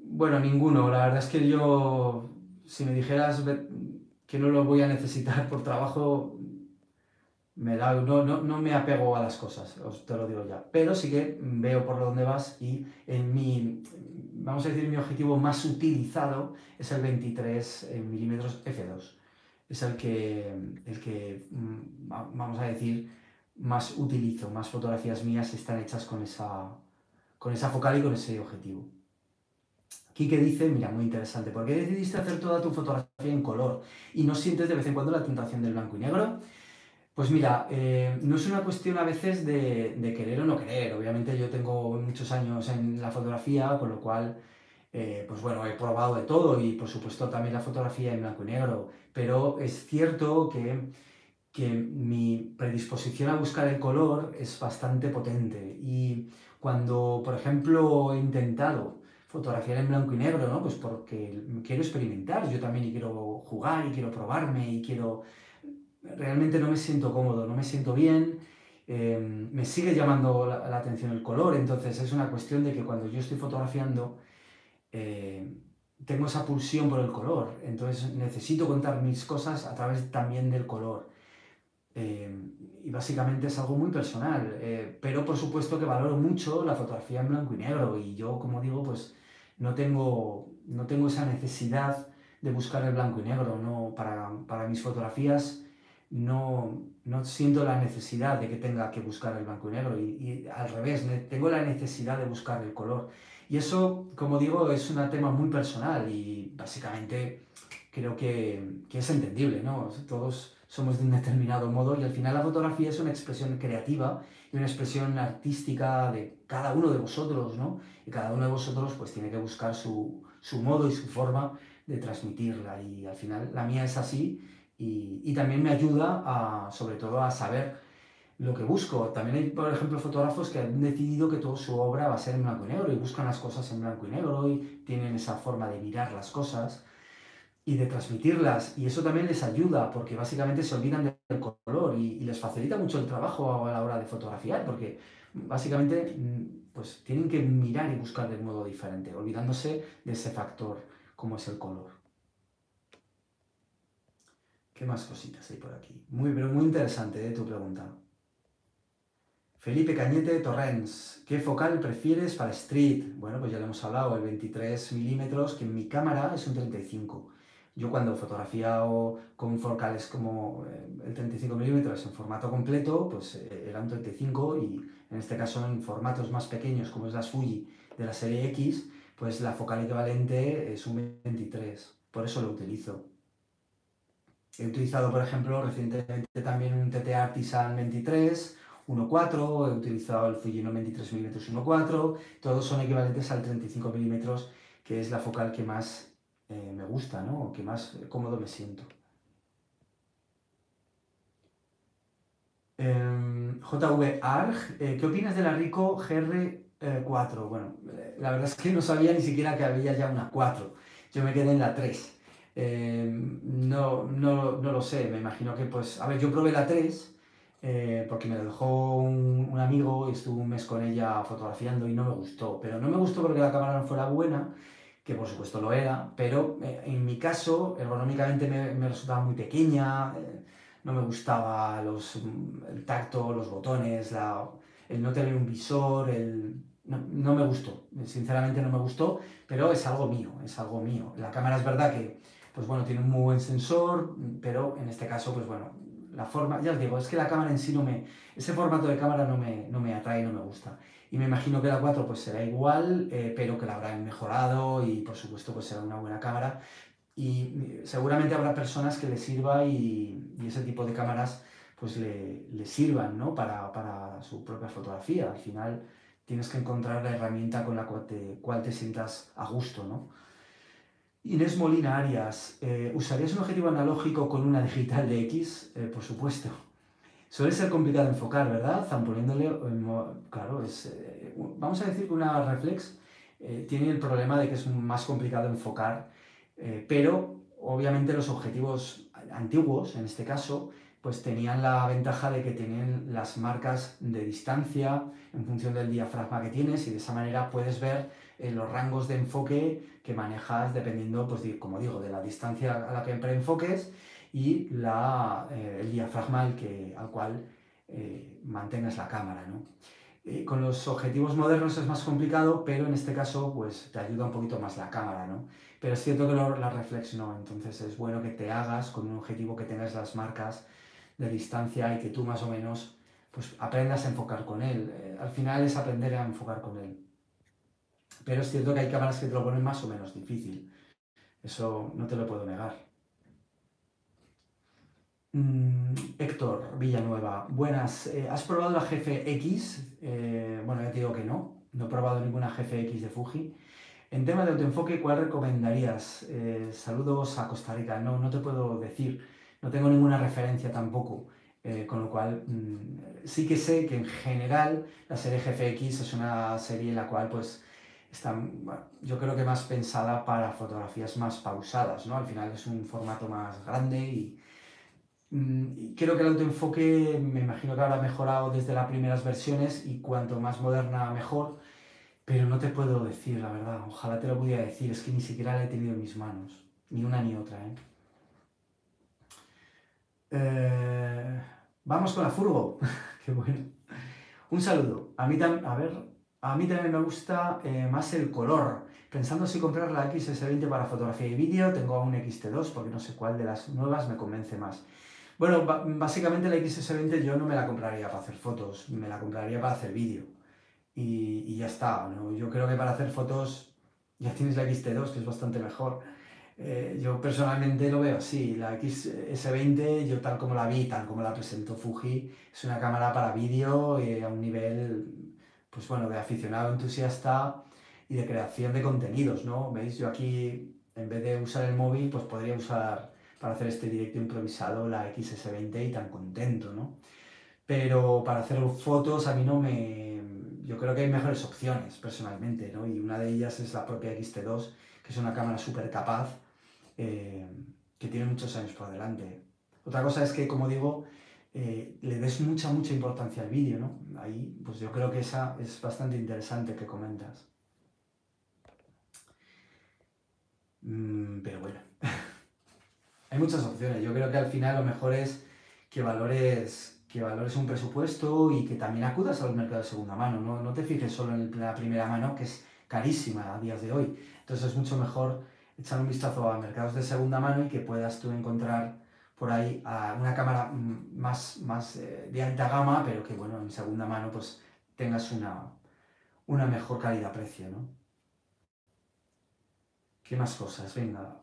Bueno, ninguno. La verdad es que yo, si me dijeras que no lo voy a necesitar por trabajo, no me apego a las cosas, te lo digo ya. Pero sí que veo por dónde vas y vamos a decir, mi objetivo más utilizado es el 23 milímetros f2. Es el que vamos a decir, más utilizo, más fotografías mías están hechas con esa focal y con ese objetivo. Quique dice, mira, muy interesante, ¿por qué decidiste hacer toda tu fotografía en color y no sientes de vez en cuando la tentación del blanco y negro? Pues mira, no es una cuestión a veces de querer o no querer. Obviamente yo tengo muchos años en la fotografía, con lo cual, pues bueno, he probado de todo y por supuesto también la fotografía en blanco y negro. Pero es cierto que mi predisposición a buscar el color es bastante potente. Y cuando, por ejemplo, he intentado fotografiar en blanco y negro, ¿no? Pues porque quiero experimentar, yo también y quiero jugar y quiero probarme y quiero realmente no me siento cómodo, no me siento bien, me sigue llamando la atención el color, entonces es una cuestión de que cuando yo estoy fotografiando eh, tengo esa pulsión por el color, entonces necesito contar mis cosas a través también del color. Eh, y básicamente es algo muy personal, pero por supuesto que valoro mucho la fotografía en blanco y negro y yo, como digo, pues no tengo esa necesidad de buscar el blanco y negro, no, para mis fotografías no siento la necesidad de que tenga que buscar el blanco y negro y al revés, tengo la necesidad de buscar el color. Y eso, como digo, es un tema muy personal y básicamente creo que es entendible, ¿no? Todos somos de un determinado modo y al final la fotografía es una expresión creativa y una expresión artística de cada uno de vosotros, ¿no? Y cada uno de vosotros pues tiene que buscar su modo y su forma de transmitirla y al final la mía es así y también me ayuda sobre todo a saber lo que busco. También hay, por ejemplo, fotógrafos que han decidido que toda su obra va a ser en blanco y negro y buscan las cosas en blanco y negro y tienen esa forma de mirar las cosas y de transmitirlas. Y eso también les ayuda porque básicamente se olvidan del color y les facilita mucho el trabajo a la hora de fotografiar porque básicamente pues tienen que mirar y buscar de un modo diferente, olvidándose de ese factor como es el color. ¿Qué más cositas hay por aquí? Pero muy interesante, tu pregunta. Felipe Cañete Torrens, ¿qué focal prefieres para street? Bueno, pues ya lo hemos hablado, el 23 milímetros, que en mi cámara es un 35. Yo cuando fotografío con focales como el 35 milímetros en formato completo, pues era un 35 y en este caso en formatos más pequeños como es las Fuji de la serie X, pues la focal equivalente es un 23. Por eso lo utilizo. He utilizado, por ejemplo, recientemente también un TT Artisan 23, 1.4, he utilizado el Fujino 23 mm 1.4, todos son equivalentes al 35 mm, que es la focal que más me gusta, ¿no? O que más cómodo me siento. JV Arg, ¿qué opinas de la Ricoh GR4? Bueno, la verdad es que no sabía ni siquiera que había ya una 4. Yo me quedé en la 3. No lo sé, me imagino que pues... A ver, yo probé la 3 porque me la dejó un amigo y estuve un mes con ella fotografiando y no me gustó. Pero no me gustó porque la cámara no fuera buena, que por supuesto lo era, pero en mi caso, ergonómicamente me resultaba muy pequeña, no me gustaba el tacto, los botones, el no tener un visor, no me gustó, sinceramente no me gustó, pero es algo mío, es algo mío. La cámara es verdad que, pues bueno, tiene un muy buen sensor, pero en este caso, pues bueno, la forma, ya os digo, es que la cámara en sí ese formato de cámara no me atrae, no me gusta. Y me imagino que la 4 pues será igual, pero que la habrán mejorado y por supuesto pues será una buena cámara y seguramente habrá personas que les sirva y ese tipo de cámaras pues le sirvan, ¿no? para su propia fotografía. Al final tienes que encontrar la herramienta con la cual te sientas a gusto, ¿no? Inés Molina Arias, ¿usarías un objetivo analógico con una digital de X? Por supuesto. Suele ser complicado enfocar, ¿verdad? Zamponiéndole, claro, vamos a decir que una reflex tiene el problema de que es más complicado enfocar, pero obviamente los objetivos antiguos, en este caso, pues tenían la ventaja de que tenían las marcas de distancia en función del diafragma que tienes y de esa manera puedes ver los rangos de enfoque que manejas dependiendo, pues, como digo, de la distancia a la que enfoques y el diafragma al cual mantengas la cámara, ¿no? Con los objetivos modernos es más complicado, pero en este caso pues te ayuda un poquito más la cámara, ¿no? Pero es cierto que la reflex no, entonces es bueno que te hagas con un objetivo que tengas las marcas de distancia y que tú más o menos pues aprendas a enfocar con él. Al final es aprender a enfocar con él. Pero es cierto que hay cámaras que te lo ponen más o menos difícil. Eso no te lo puedo negar. Héctor Villanueva, buenas. ¿Has probado la GFX? Bueno, ya te digo que no he probado ninguna GFX de Fuji. En tema de autoenfoque, ¿cuál recomendarías? Saludos a Costa Rica. No te puedo decir, no tengo ninguna referencia tampoco, con lo cual sí que sé que en general la serie GFX es una serie en la cual pues está, bueno, yo creo que más pensada para fotografías más pausadas, ¿no? Al final es un formato más grande y creo que el autoenfoque me imagino que habrá mejorado desde las primeras versiones y cuanto más moderna mejor, pero no te puedo decir la verdad, ojalá te lo pudiera decir, es que ni siquiera la he tenido en mis manos, ni una ni otra, ¿eh? Vamos con la furgo, qué bueno. Un saludo, a mí también me gusta más el color, pensando si comprar la XS20 para fotografía y vídeo, tengo aún XT2 porque no sé cuál de las nuevas me convence más. Bueno, básicamente la XS20 yo no me la compraría para hacer fotos, me la compraría para hacer vídeo. Y ya está, ¿no? Yo creo que para hacer fotos ya tienes la XT2, que es bastante mejor. Yo personalmente lo veo así, la XS20, yo tal como la vi, tal como la presentó Fuji, es una cámara para vídeo a un nivel, pues bueno, de aficionado entusiasta y de creación de contenidos, ¿no? ¿Veis? Yo aquí, en vez de usar el móvil, pues podría usar para hacer este directo improvisado la XS20 y tan contento, ¿no? Pero para hacer fotos a mí no me... Yo creo que hay mejores opciones, personalmente, ¿no? Y una de ellas es la propia XT2, que es una cámara súper capaz, eh, que tiene muchos años por delante. Otra cosa es que, como digo, le des mucha importancia al vídeo, ¿no? Ahí, pues yo creo que esa es bastante interesante que comentas. Pero bueno, hay muchas opciones. Yo creo que al final lo mejor es que valores un presupuesto y que también acudas al mercado de segunda mano. No te fijes solo en la primera mano, que es carísima a días de hoy. Entonces es mucho mejor echar un vistazo a mercados de segunda mano y que puedas tú encontrar por ahí una cámara más de alta gama, pero que bueno, en segunda mano pues tengas una mejor calidad-precio, ¿no? ¿Qué más cosas? Venga.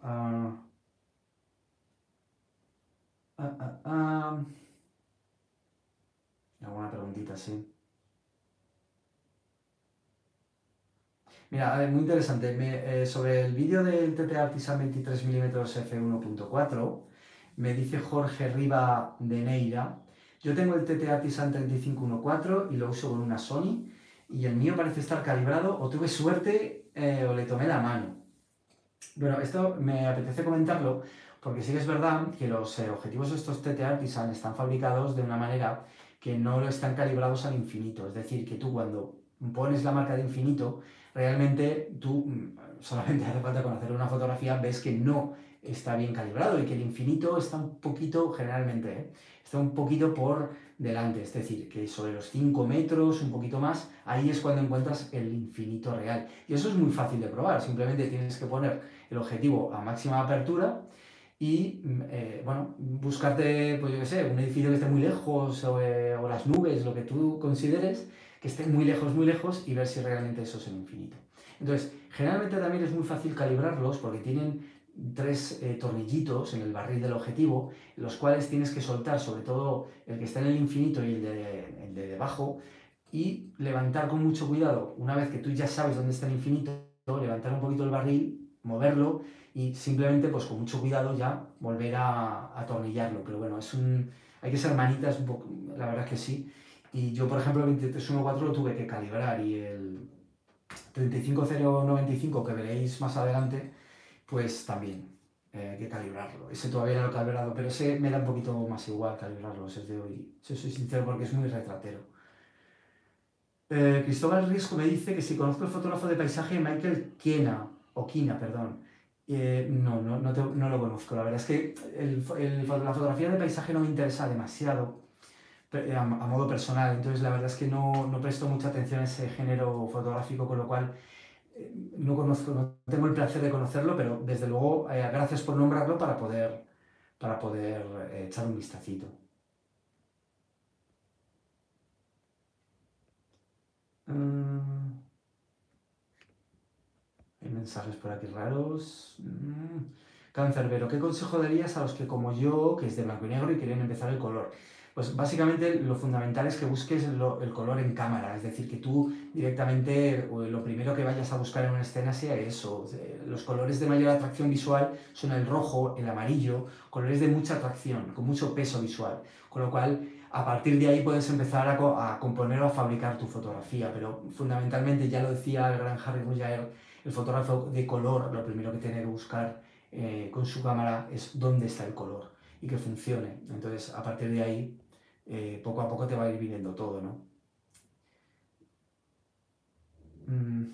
Ah, ah, ah. Alguna preguntita, sí. Mira, a ver, muy interesante. Sobre el vídeo del TT Artisan 23 mm f1.4, me dice Jorge Riva de Neira, yo tengo el TT Artisan 3514 y lo uso con una Sony y el mío parece estar calibrado o tuve suerte o le tomé la mano. Bueno, esto me apetece comentarlo porque sí que es verdad que los objetivos de estos TT Artisan están fabricados de una manera que no lo están calibrados al infinito. Es decir, que tú cuando pones la marca de infinito, realmente tú solamente hace falta con hacer una fotografía, ves que no está bien calibrado y que el infinito está un poquito, generalmente, está un poquito por delante. Es decir, que sobre los 5 metros, un poquito más, ahí es cuando encuentras el infinito real. Y eso es muy fácil de probar. Simplemente tienes que poner el objetivo a máxima apertura y, bueno, buscarte, pues yo qué sé, un edificio que esté muy lejos o las nubes, lo que tú consideres, que esté muy lejos y ver si realmente eso es el infinito. Entonces, generalmente también es muy fácil calibrarlos porque tienen tres tornillitos en el barril del objetivo, los cuales tienes que soltar, sobre todo el que está en el infinito y el de debajo, y levantar con mucho cuidado, una vez que tú ya sabes dónde está el infinito, levantar un poquito el barril, moverlo y simplemente pues con mucho cuidado ya volver a atornillarlo. Pero bueno, hay que ser manitas un poco, la verdad es que sí. Y yo, por ejemplo, el 2314 lo tuve que calibrar y el 35095 que veréis más adelante, pues también hay que calibrarlo. Ese todavía no lo he calibrado, pero ese me da un poquito más igual calibrarlo, ese es de hoy. Si soy sincero, porque es muy retratero. Cristóbal Riesco me dice que si conozco el fotógrafo de paisaje Michael Kiena, o Kina, perdón. No lo conozco. La verdad es que la fotografía de paisaje no me interesa demasiado a modo personal, entonces la verdad es que no presto mucha atención a ese género fotográfico, con lo cual no conozco, no tengo el placer de conocerlo, pero desde luego gracias por nombrarlo para poder echar un vistacito. Mm, Hay mensajes por aquí raros. Cancerbero, ¿qué consejo darías a los que como yo, que es de blanco y negro y quieren empezar el color? Pues básicamente lo fundamental es que busques el color en cámara, es decir, que tú directamente lo primero que vayas a buscar en una escena sea eso. Los colores de mayor atracción visual son el rojo, el amarillo, colores de mucha atracción, con mucho peso visual, con lo cual a partir de ahí puedes empezar a componer o a fabricar tu fotografía, pero fundamentalmente, ya lo decía el gran Harry Ruyaer, el fotógrafo de color lo primero que tiene que buscar con su cámara es dónde está el color y que funcione. Entonces, a partir de ahí, poco a poco te va a ir viniendo todo, ¿no? Mm,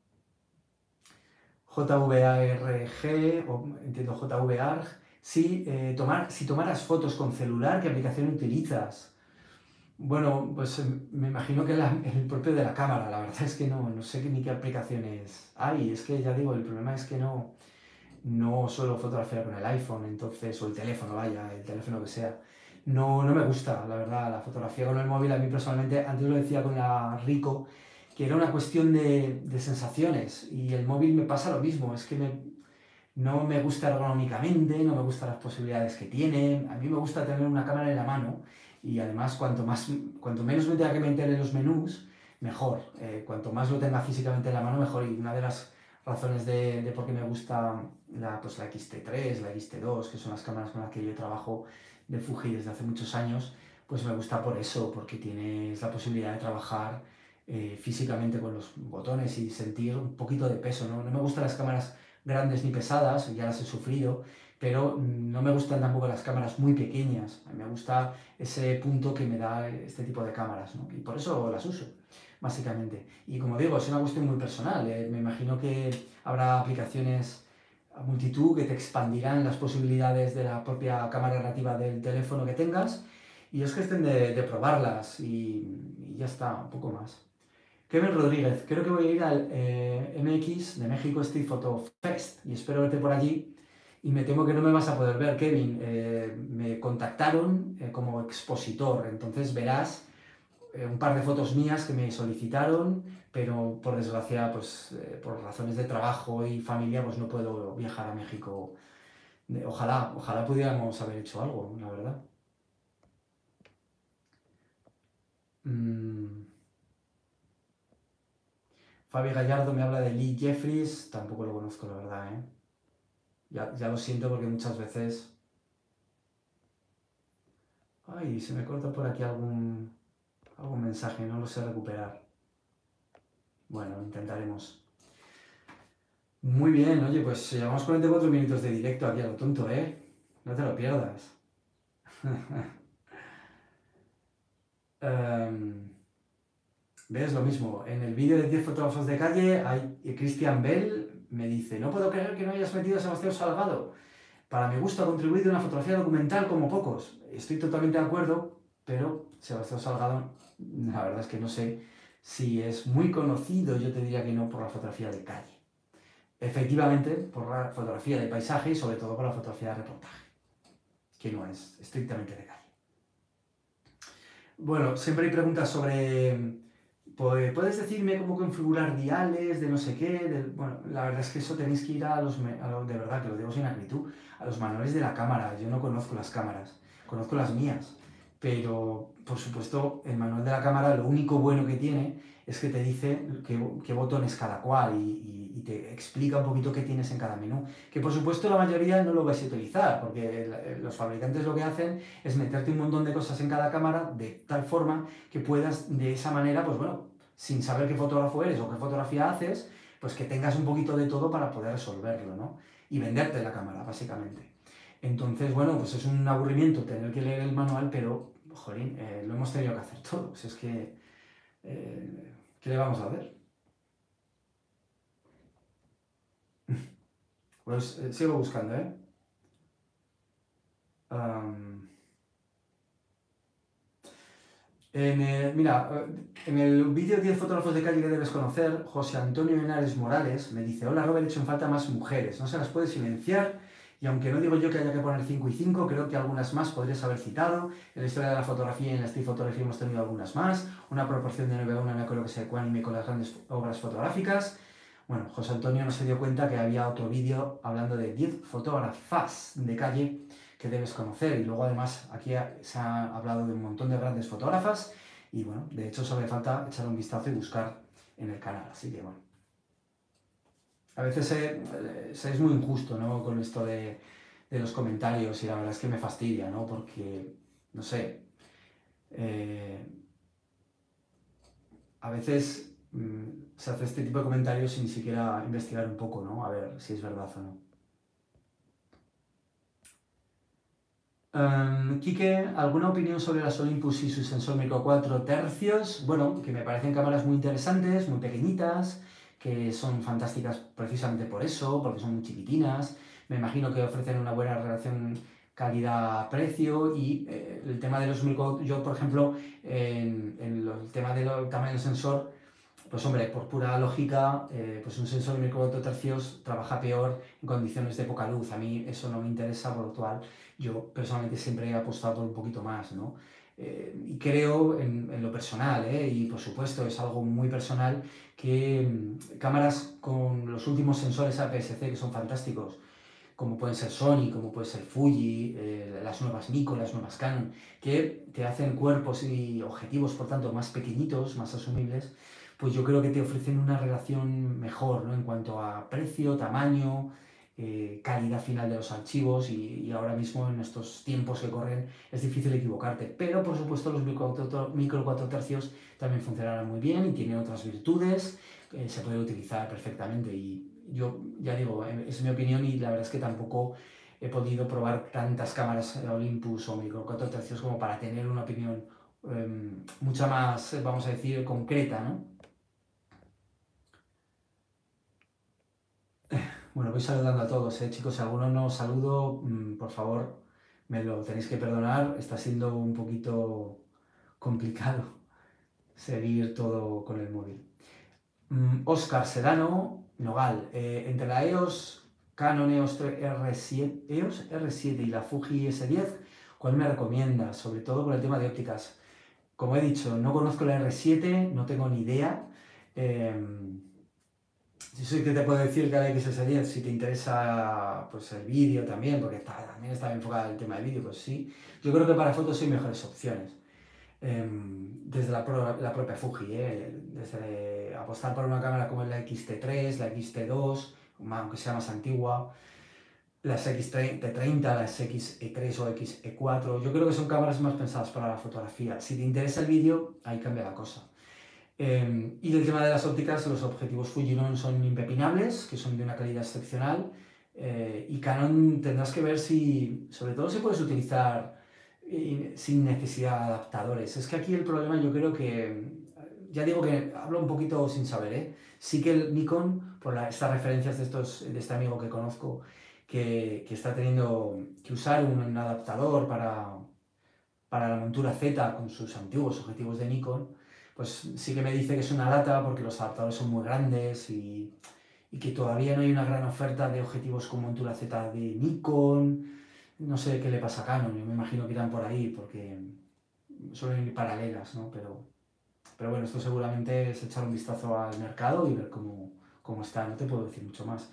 JVARG, o entiendo JVARG, sí, si tomaras fotos con celular, ¿qué aplicación utilizas? Bueno, pues me imagino que el propio de la cámara, la verdad es que no sé ni qué aplicaciones hay, es que ya digo, el problema es que no suelo fotografiar con el iPhone, entonces, o el teléfono, vaya, el teléfono que sea. No me gusta, la verdad, la fotografía con el móvil. A mí personalmente, antes lo decía con la Rico, que era una cuestión de sensaciones, y el móvil me pasa lo mismo, es que no me gusta ergonómicamente, no me gustan las posibilidades que tiene. A mí me gusta tener una cámara en la mano, y además cuanto menos me tenga que meter en los menús, mejor. Cuanto más lo tenga físicamente en la mano, mejor. Y una de las razones de por qué me gusta la X-T3, la X-T2, que son las cámaras con las que yo trabajo de Fuji desde hace muchos años, pues me gusta por eso, porque tienes la posibilidad de trabajar físicamente con los botones y sentir un poquito de peso, ¿no? No me gustan las cámaras grandes ni pesadas, ya las he sufrido, pero no me gustan tampoco las cámaras muy pequeñas. A mí me gusta ese punto que me da este tipo de cámaras, ¿no? Y por eso las uso, básicamente. Y como digo, es una cuestión muy personal. Me imagino que habrá aplicaciones a multitud que te expandirán las posibilidades de la propia cámara nativa del teléfono que tengas, y es cuestión de probarlas, y ya está, un poco más. Kevin Rodríguez, creo que voy a ir al MX de México Street Photo Fest y espero verte por allí. Y me temo que no me vas a poder ver, Kevin. Me contactaron como expositor, entonces verás un par de fotos mías que me solicitaron, pero por desgracia, pues por razones de trabajo y familia, pues no puedo viajar a México. Ojalá pudiéramos haber hecho algo, la verdad. Mm, Fabi Gallardo me habla de Lee Jeffries, tampoco lo conozco, la verdad, ¿eh? Ya lo siento porque muchas veces... Ay, se me corta por aquí algún mensaje, no lo sé recuperar. Bueno, intentaremos. Muy bien, oye, pues llevamos 44 minutos de directo aquí a lo tonto, ¿eh? No te lo pierdas. ¿Ves? Lo mismo. En el vídeo de 10 fotógrafos de calle, Christian Bell me dice: no puedo creer que no hayas metido a Sebastián Salgado. Para mi gusto ha contribuido una fotografía documental como pocos. Estoy totalmente de acuerdo, pero Sebastián Salgado, la verdad es que no sé si es muy conocido, yo te diría que no, por la fotografía de calle. Efectivamente, por la fotografía de paisaje y sobre todo por la fotografía de reportaje, que no es estrictamente de calle. Bueno, siempre hay preguntas sobre... ¿Puedes decirme cómo configurar diales de no sé qué? Bueno, la verdad es que eso tenéis que ir de verdad, que lo digo sin acritud, a los manuales de la cámara. Yo no conozco las cámaras, conozco las mías. Pero, por supuesto, el manual de la cámara lo único bueno que tiene es que te dice qué botón es cada cual, y te explica un poquito qué tienes en cada menú. Que, por supuesto, la mayoría no lo vais a utilizar, porque los fabricantes lo que hacen es meterte un montón de cosas en cada cámara de tal forma que puedas, de esa manera, pues bueno, sin saber qué fotógrafo eres o qué fotografía haces, pues que tengas un poquito de todo para poder resolverlo, ¿no? Y venderte la cámara, básicamente. Entonces, bueno, pues es un aburrimiento tener que leer el manual, pero, jolín, lo hemos tenido que hacer todos. Es que ¿Qué le vamos a hacer? Pues sigo buscando, ¿eh? Am, mira, en el vídeo 10 fotógrafos de calle que debes conocer, José Antonio Henares Morales me dice: hola Robert, he hecho en falta más mujeres, no se las puede silenciar, y aunque no digo yo que haya que poner 5 y 5, creo que algunas más podrías haber citado. En la historia de la fotografía y en la street fotografía hemos tenido algunas más, una proporción de 9 a 1, no creo que sea ecuánime con las grandes obras fotográficas. Bueno, José Antonio no se dio cuenta que había otro vídeo hablando de 10 fotógrafas de calle que debes conocer, y luego además aquí se ha hablado de un montón de grandes fotógrafas, y bueno, de hecho solo hace falta echar un vistazo y buscar en el canal, así que bueno. A veces se es muy injusto, ¿no?, con esto de los comentarios, y la verdad es que me fastidia, ¿no?, porque, no sé, eh, a veces se hace este tipo de comentarios sin ni siquiera investigar un poco, ¿no?, a ver si es verdad o no. Quique, ¿alguna opinión sobre las Olympus y su sensor micro 4 tercios? Bueno, que me parecen cámaras muy interesantes, muy pequeñitas, que son fantásticas precisamente por eso, porque son muy chiquitinas. Me imagino que ofrecen una buena relación calidad-precio, y el tema de los micro, yo por ejemplo, el tema del tamaño del sensor, pues hombre, por pura lógica, pues un sensor de micro 4 tercios trabaja peor en condiciones de poca luz. A mí eso no me interesa, por lo cual yo personalmente siempre he apostado por un poquito más, ¿no? Y creo en lo personal, y por supuesto es algo muy personal, que cámaras con los últimos sensores APS-C, que son fantásticos, como pueden ser Sony, como puede ser Fuji, las nuevas Nikon, las nuevas Canon, que te hacen cuerpos y objetivos, por tanto, más pequeñitos, más asumibles, pues yo creo que te ofrecen una relación mejor, ¿no?, en cuanto a precio, tamaño, calidad final de los archivos, y ahora mismo en estos tiempos que corren es difícil equivocarte. Pero por supuesto los micro 4 tercios también funcionarán muy bien y tienen otras virtudes, se puede utilizar perfectamente, y yo ya digo, es mi opinión, y la verdad es que tampoco he podido probar tantas cámaras Olympus o micro 4 tercios como para tener una opinión mucha más, vamos a decir, concreta, ¿no? Bueno, voy saludando a todos, chicos. Si alguno no os saludo, por favor, me lo tenéis que perdonar. Está siendo un poquito complicado seguir todo con el móvil. Oscar Sedano Nogal, entre la Canon EOS R7 y la Fuji S10, ¿cuál me recomiendas? Sobre todo por el tema de ópticas. Como he dicho, no conozco la R7, no tengo ni idea. Sí, sí que te puedo decir que la XS10, si te interesa pues el vídeo también, porque también está enfocada en el tema del vídeo, pues sí. Yo creo que para fotos hay mejores opciones. Desde la propia Fuji, desde apostar por una cámara como es la X-T3, la X-T2, aunque sea más antigua, las X-T30, las X-E3 o X-E4, yo creo que son cámaras más pensadas para la fotografía. Si te interesa el vídeo, ahí cambia la cosa. Y del tema de las ópticas, los objetivos Fujinon son impepinables, que son de una calidad excepcional, y Canon tendrás que ver si, sobre todo, si puedes utilizar sin necesidad de adaptadores. Es que aquí el problema, yo creo que, ya digo que hablo un poquito sin saber, sí que el Nikon, por estas referencias de este amigo que conozco, que está teniendo que usar un adaptador para la montura Z con sus antiguos objetivos de Nikon, pues sí que me dice que es una lata porque los adaptadores son muy grandes, y que todavía no hay una gran oferta de objetivos con montura Z de Nikon. No sé qué le pasa a Canon, yo me imagino que irán por ahí porque suelen ir paralelas, ¿no? Pero bueno, esto seguramente es echar un vistazo al mercado y ver cómo está, no te puedo decir mucho más.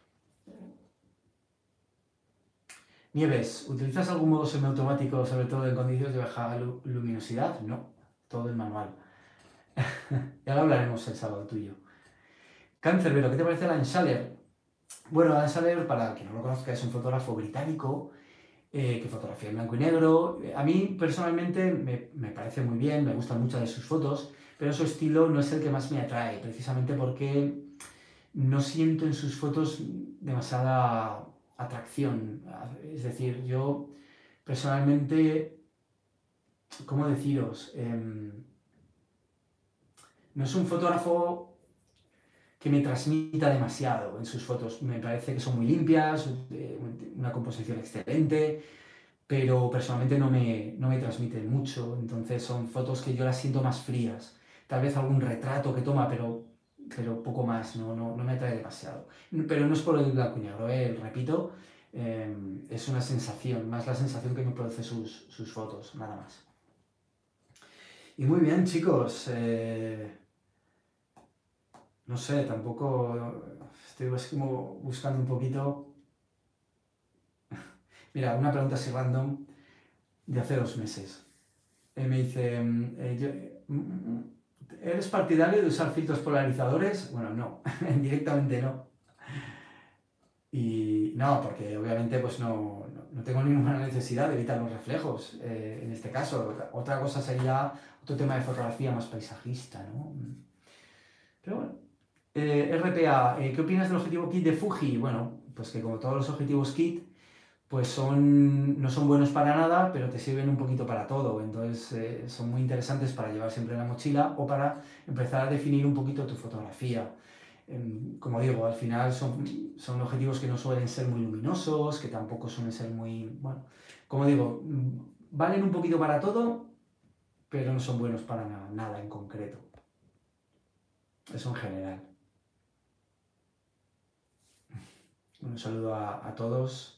Nieves, ¿utilizas algún modo semiautomático, sobre todo en condiciones de baja luminosidad? No, todo en manual. Ya lo hablaremos el sábado tuyo. Cancerbero, ¿qué te parece Alan Schaller? Bueno, Alan Schaller, para quien no lo conozca, es un fotógrafo británico que fotografía en blanco y negro. A mí personalmente me parece muy bien, me gustan muchas de sus fotos, pero su estilo no es el que más me atrae, precisamente porque no siento en sus fotos demasiada atracción. Es decir, yo personalmente, ¿cómo deciros? no es un fotógrafo que me transmita demasiado en sus fotos. Me parece que son muy limpias, una composición excelente, pero personalmente no me transmiten mucho. Entonces son fotos que yo las siento más frías. Tal vez algún retrato que toma, pero poco más, no me atrae demasiado. Pero no es por el blanco y negro, repito, es una sensación, más la sensación que me produce sus fotos, nada más. Y muy bien, chicos, no sé, tampoco estoy como buscando un poquito. Mira, una pregunta así random de hace 2 meses. Me dice, ¿eres partidario de usar filtros polarizadores? Bueno, no, directamente no. Y no, porque obviamente pues no tengo ninguna necesidad de evitar los reflejos, en este caso. Otra cosa sería otro tema de fotografía más paisajista, ¿no? Pero bueno. RPA, ¿qué opinas del objetivo kit de Fuji? Bueno, pues que como todos los objetivos kit, pues no son buenos para nada, pero te sirven un poquito para todo. Entonces son muy interesantes para llevar siempre en la mochila o para empezar a definir un poquito tu fotografía. Como digo, al final son objetivos que no suelen ser muy luminosos, que tampoco suelen ser muy... Bueno, como digo, valen un poquito para todo, pero no son buenos para nada en concreto. Eso en general. Un saludo a todos.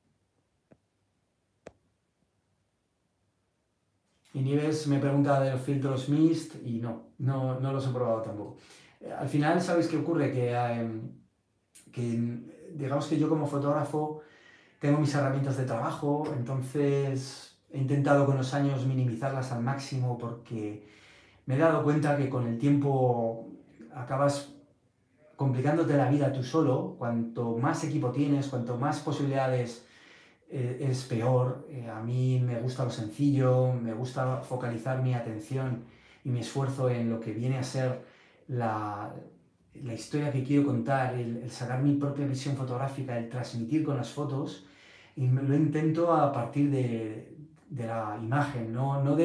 Y Nieves me pregunta de los filtros Mist y no los he probado tampoco. Al final, ¿sabéis qué ocurre? Que digamos que yo como fotógrafo tengo mis herramientas de trabajo, entonces he intentado con los años minimizarlas al máximo porque me he dado cuenta que con el tiempo acabas complicándote la vida tú solo. Cuanto más equipo tienes, cuanto más posibilidades es peor. A mí me gusta lo sencillo, me gusta focalizar mi atención y mi esfuerzo en lo que viene a ser la historia que quiero contar, el sacar mi propia visión fotográfica, el transmitir con las fotos, y lo intento a partir de la imagen, no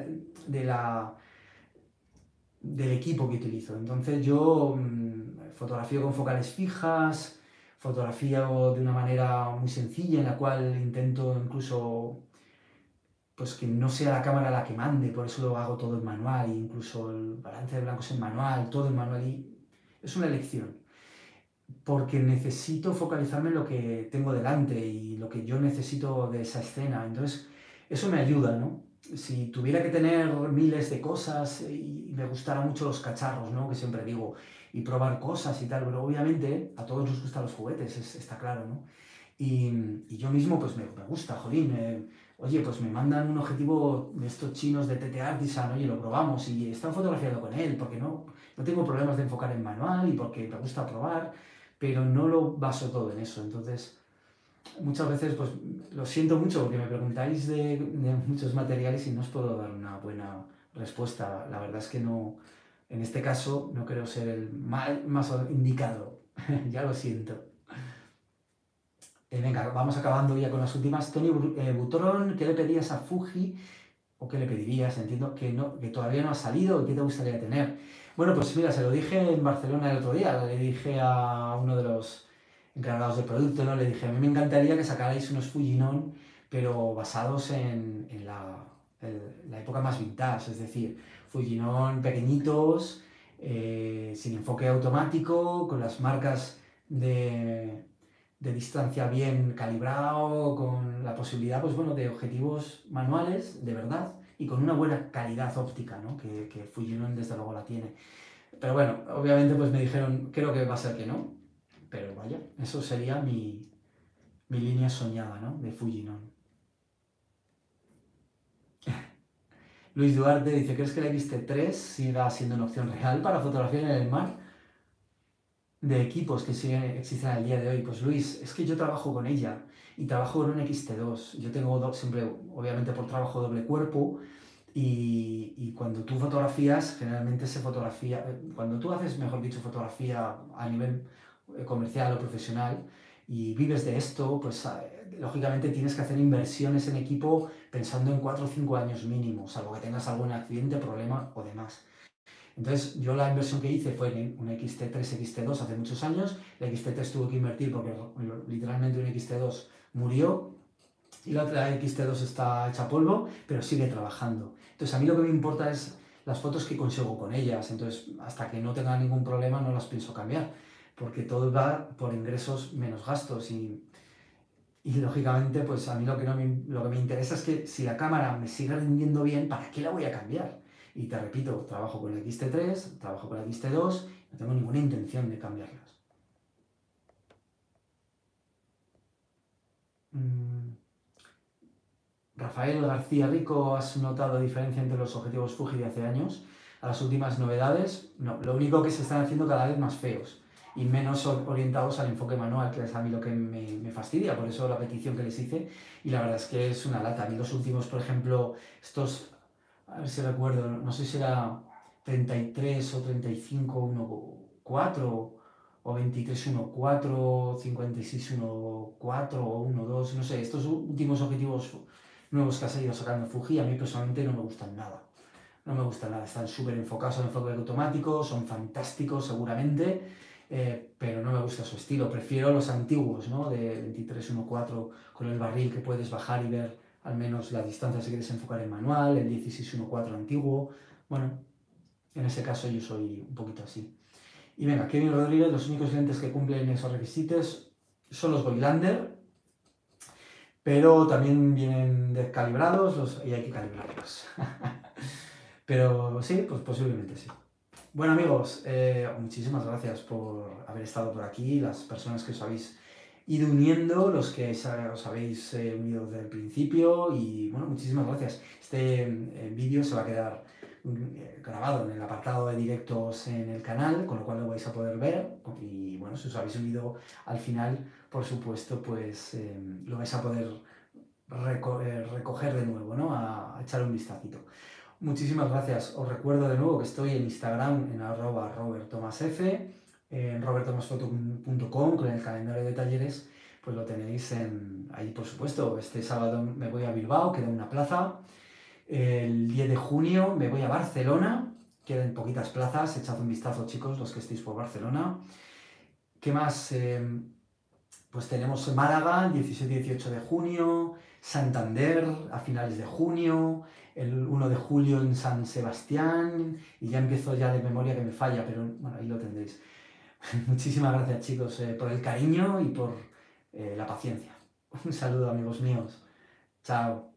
del equipo que utilizo. Entonces yo fotografío con focales fijas, fotografío de una manera muy sencilla en la cual intento incluso pues que no sea la cámara la que mande, por eso lo hago todo en manual, e incluso el balance de blancos en manual, todo en manual, y es una elección, porque necesito focalizarme en lo que tengo delante y lo que yo necesito de esa escena. Entonces eso me ayuda, ¿no? Si tuviera que tener miles de cosas y me gustaran mucho los cacharros, ¿no? Que siempre digo, y probar cosas y tal, pero obviamente a todos nos gustan los juguetes, está claro, ¿no? Y yo mismo pues me gusta, jolín, oye, pues me mandan un objetivo de estos chinos de TT Artisan, oye, lo probamos y están fotografiando con él, porque no tengo problemas de enfocar en manual y porque me gusta probar, pero no lo baso todo en eso. Entonces, muchas veces, pues lo siento mucho porque me preguntáis de muchos materiales y no os puedo dar una buena respuesta. La verdad es que no, en este caso, no creo ser el más indicado. Ya lo siento. Venga, vamos acabando ya con las últimas. Tony Butrón, ¿qué le pedías a Fuji? ¿O qué le pedirías? Entiendo que todavía no ha salido y qué te gustaría tener. Bueno, pues mira, se lo dije en Barcelona el otro día. Le dije a uno de los encargados de producto, ¿no? Le dije, a mí me encantaría que sacarais unos Fujinon, pero basados en la época más vintage, es decir, Fujinon pequeñitos, sin enfoque automático, con las marcas de distancia bien calibrado, con la posibilidad, pues bueno, de objetivos manuales, de verdad, y con una buena calidad óptica, ¿no? Que Fujinon desde luego la tiene. Pero bueno, obviamente pues me dijeron, creo que va a ser que no, pero vaya, eso sería mi línea soñada, ¿no? De Fujinon. Luis Duarte dice, ¿crees que la XT3 siga siendo una opción real para fotografiar en el mar? De equipos que existen al día de hoy. Pues Luis, es que yo trabajo con ella y trabajo con un XT2. Yo tengo siempre, obviamente por trabajo, doble cuerpo y cuando tú fotografías, generalmente se fotografía, cuando tú haces, mejor dicho, fotografía a nivel comercial o profesional y vives de esto, pues lógicamente tienes que hacer inversiones en equipo pensando en 4 o 5 años mínimo, salvo que tengas algún accidente, problema o demás. Entonces, yo la inversión que hice fue en un XT3, XT2 hace muchos años. La XT3 tuve que invertir porque literalmente un XT2 murió y la otra XT2 está hecha polvo, pero sigue trabajando. Entonces, a mí lo que me importa es las fotos que consigo con ellas. Entonces, hasta que no tenga ningún problema, no las pienso cambiar, porque todo va por ingresos menos gastos. Y lógicamente, pues a mí lo que me interesa es que si la cámara me sigue rindiendo bien, ¿para qué la voy a cambiar? Y te repito, trabajo con la XT3, trabajo con la XT2, no tengo ninguna intención de cambiarlas. Mm, Rafael García Rico, ¿has notado diferencia entre los objetivos Fuji de hace años a las últimas novedades? No, lo único que se están haciendo cada vez más feos y menos orientados al enfoque manual, que es a mí lo que me fastidia, por eso la petición que les hice, y la verdad es que es una lata. A mí los últimos, por ejemplo, estos, a ver si recuerdo, no sé si era 33 o 35-1.4 o 23-1.4, 56-1.4 o 1.2, no sé, estos últimos objetivos nuevos que ha seguido sacando Fuji, a mí personalmente no me gustan nada. No me gustan nada, están súper enfocados en enfoque automático, son fantásticos seguramente, pero no me gusta su estilo. Prefiero los antiguos, ¿no? De 23-1.4 con el barril que puedes bajar y ver al menos la distancia si quieres enfocar en manual, el 16-1.4 antiguo. Bueno, en ese caso yo soy un poquito así. Y venga, Kevin Rodríguez, los únicos lentes que cumplen esos requisitos son los Voigtlander, pero también vienen descalibrados y hay que calibrarlos. Pero sí, pues posiblemente sí. Bueno amigos, muchísimas gracias por haber estado por aquí, las personas que os habéis ido uniendo, los que os habéis unido desde el principio y bueno, muchísimas gracias. Este vídeo se va a quedar grabado en el apartado de directos en el canal, con lo cual lo vais a poder ver y bueno, si os habéis unido al final, por supuesto, pues lo vais a poder recoger de nuevo, ¿no? A echar un vistacito. Muchísimas gracias. Os recuerdo de nuevo que estoy en Instagram en @roberttomasf, en roberttomasfoto.com con el calendario de talleres, pues lo tenéis ahí, por supuesto. Este sábado me voy a Bilbao, queda una plaza. El 10 de junio me voy a Barcelona, quedan poquitas plazas, echad un vistazo chicos, los que estéis por Barcelona. ¿Qué más? Pues tenemos Málaga el 17 y 18 de junio, Santander a finales de junio, el 1 de julio en San Sebastián, y ya empiezo ya de memoria que me falla, pero bueno, ahí lo tendréis. Muchísimas gracias chicos por el cariño y por la paciencia. Un saludo amigos míos. Chao.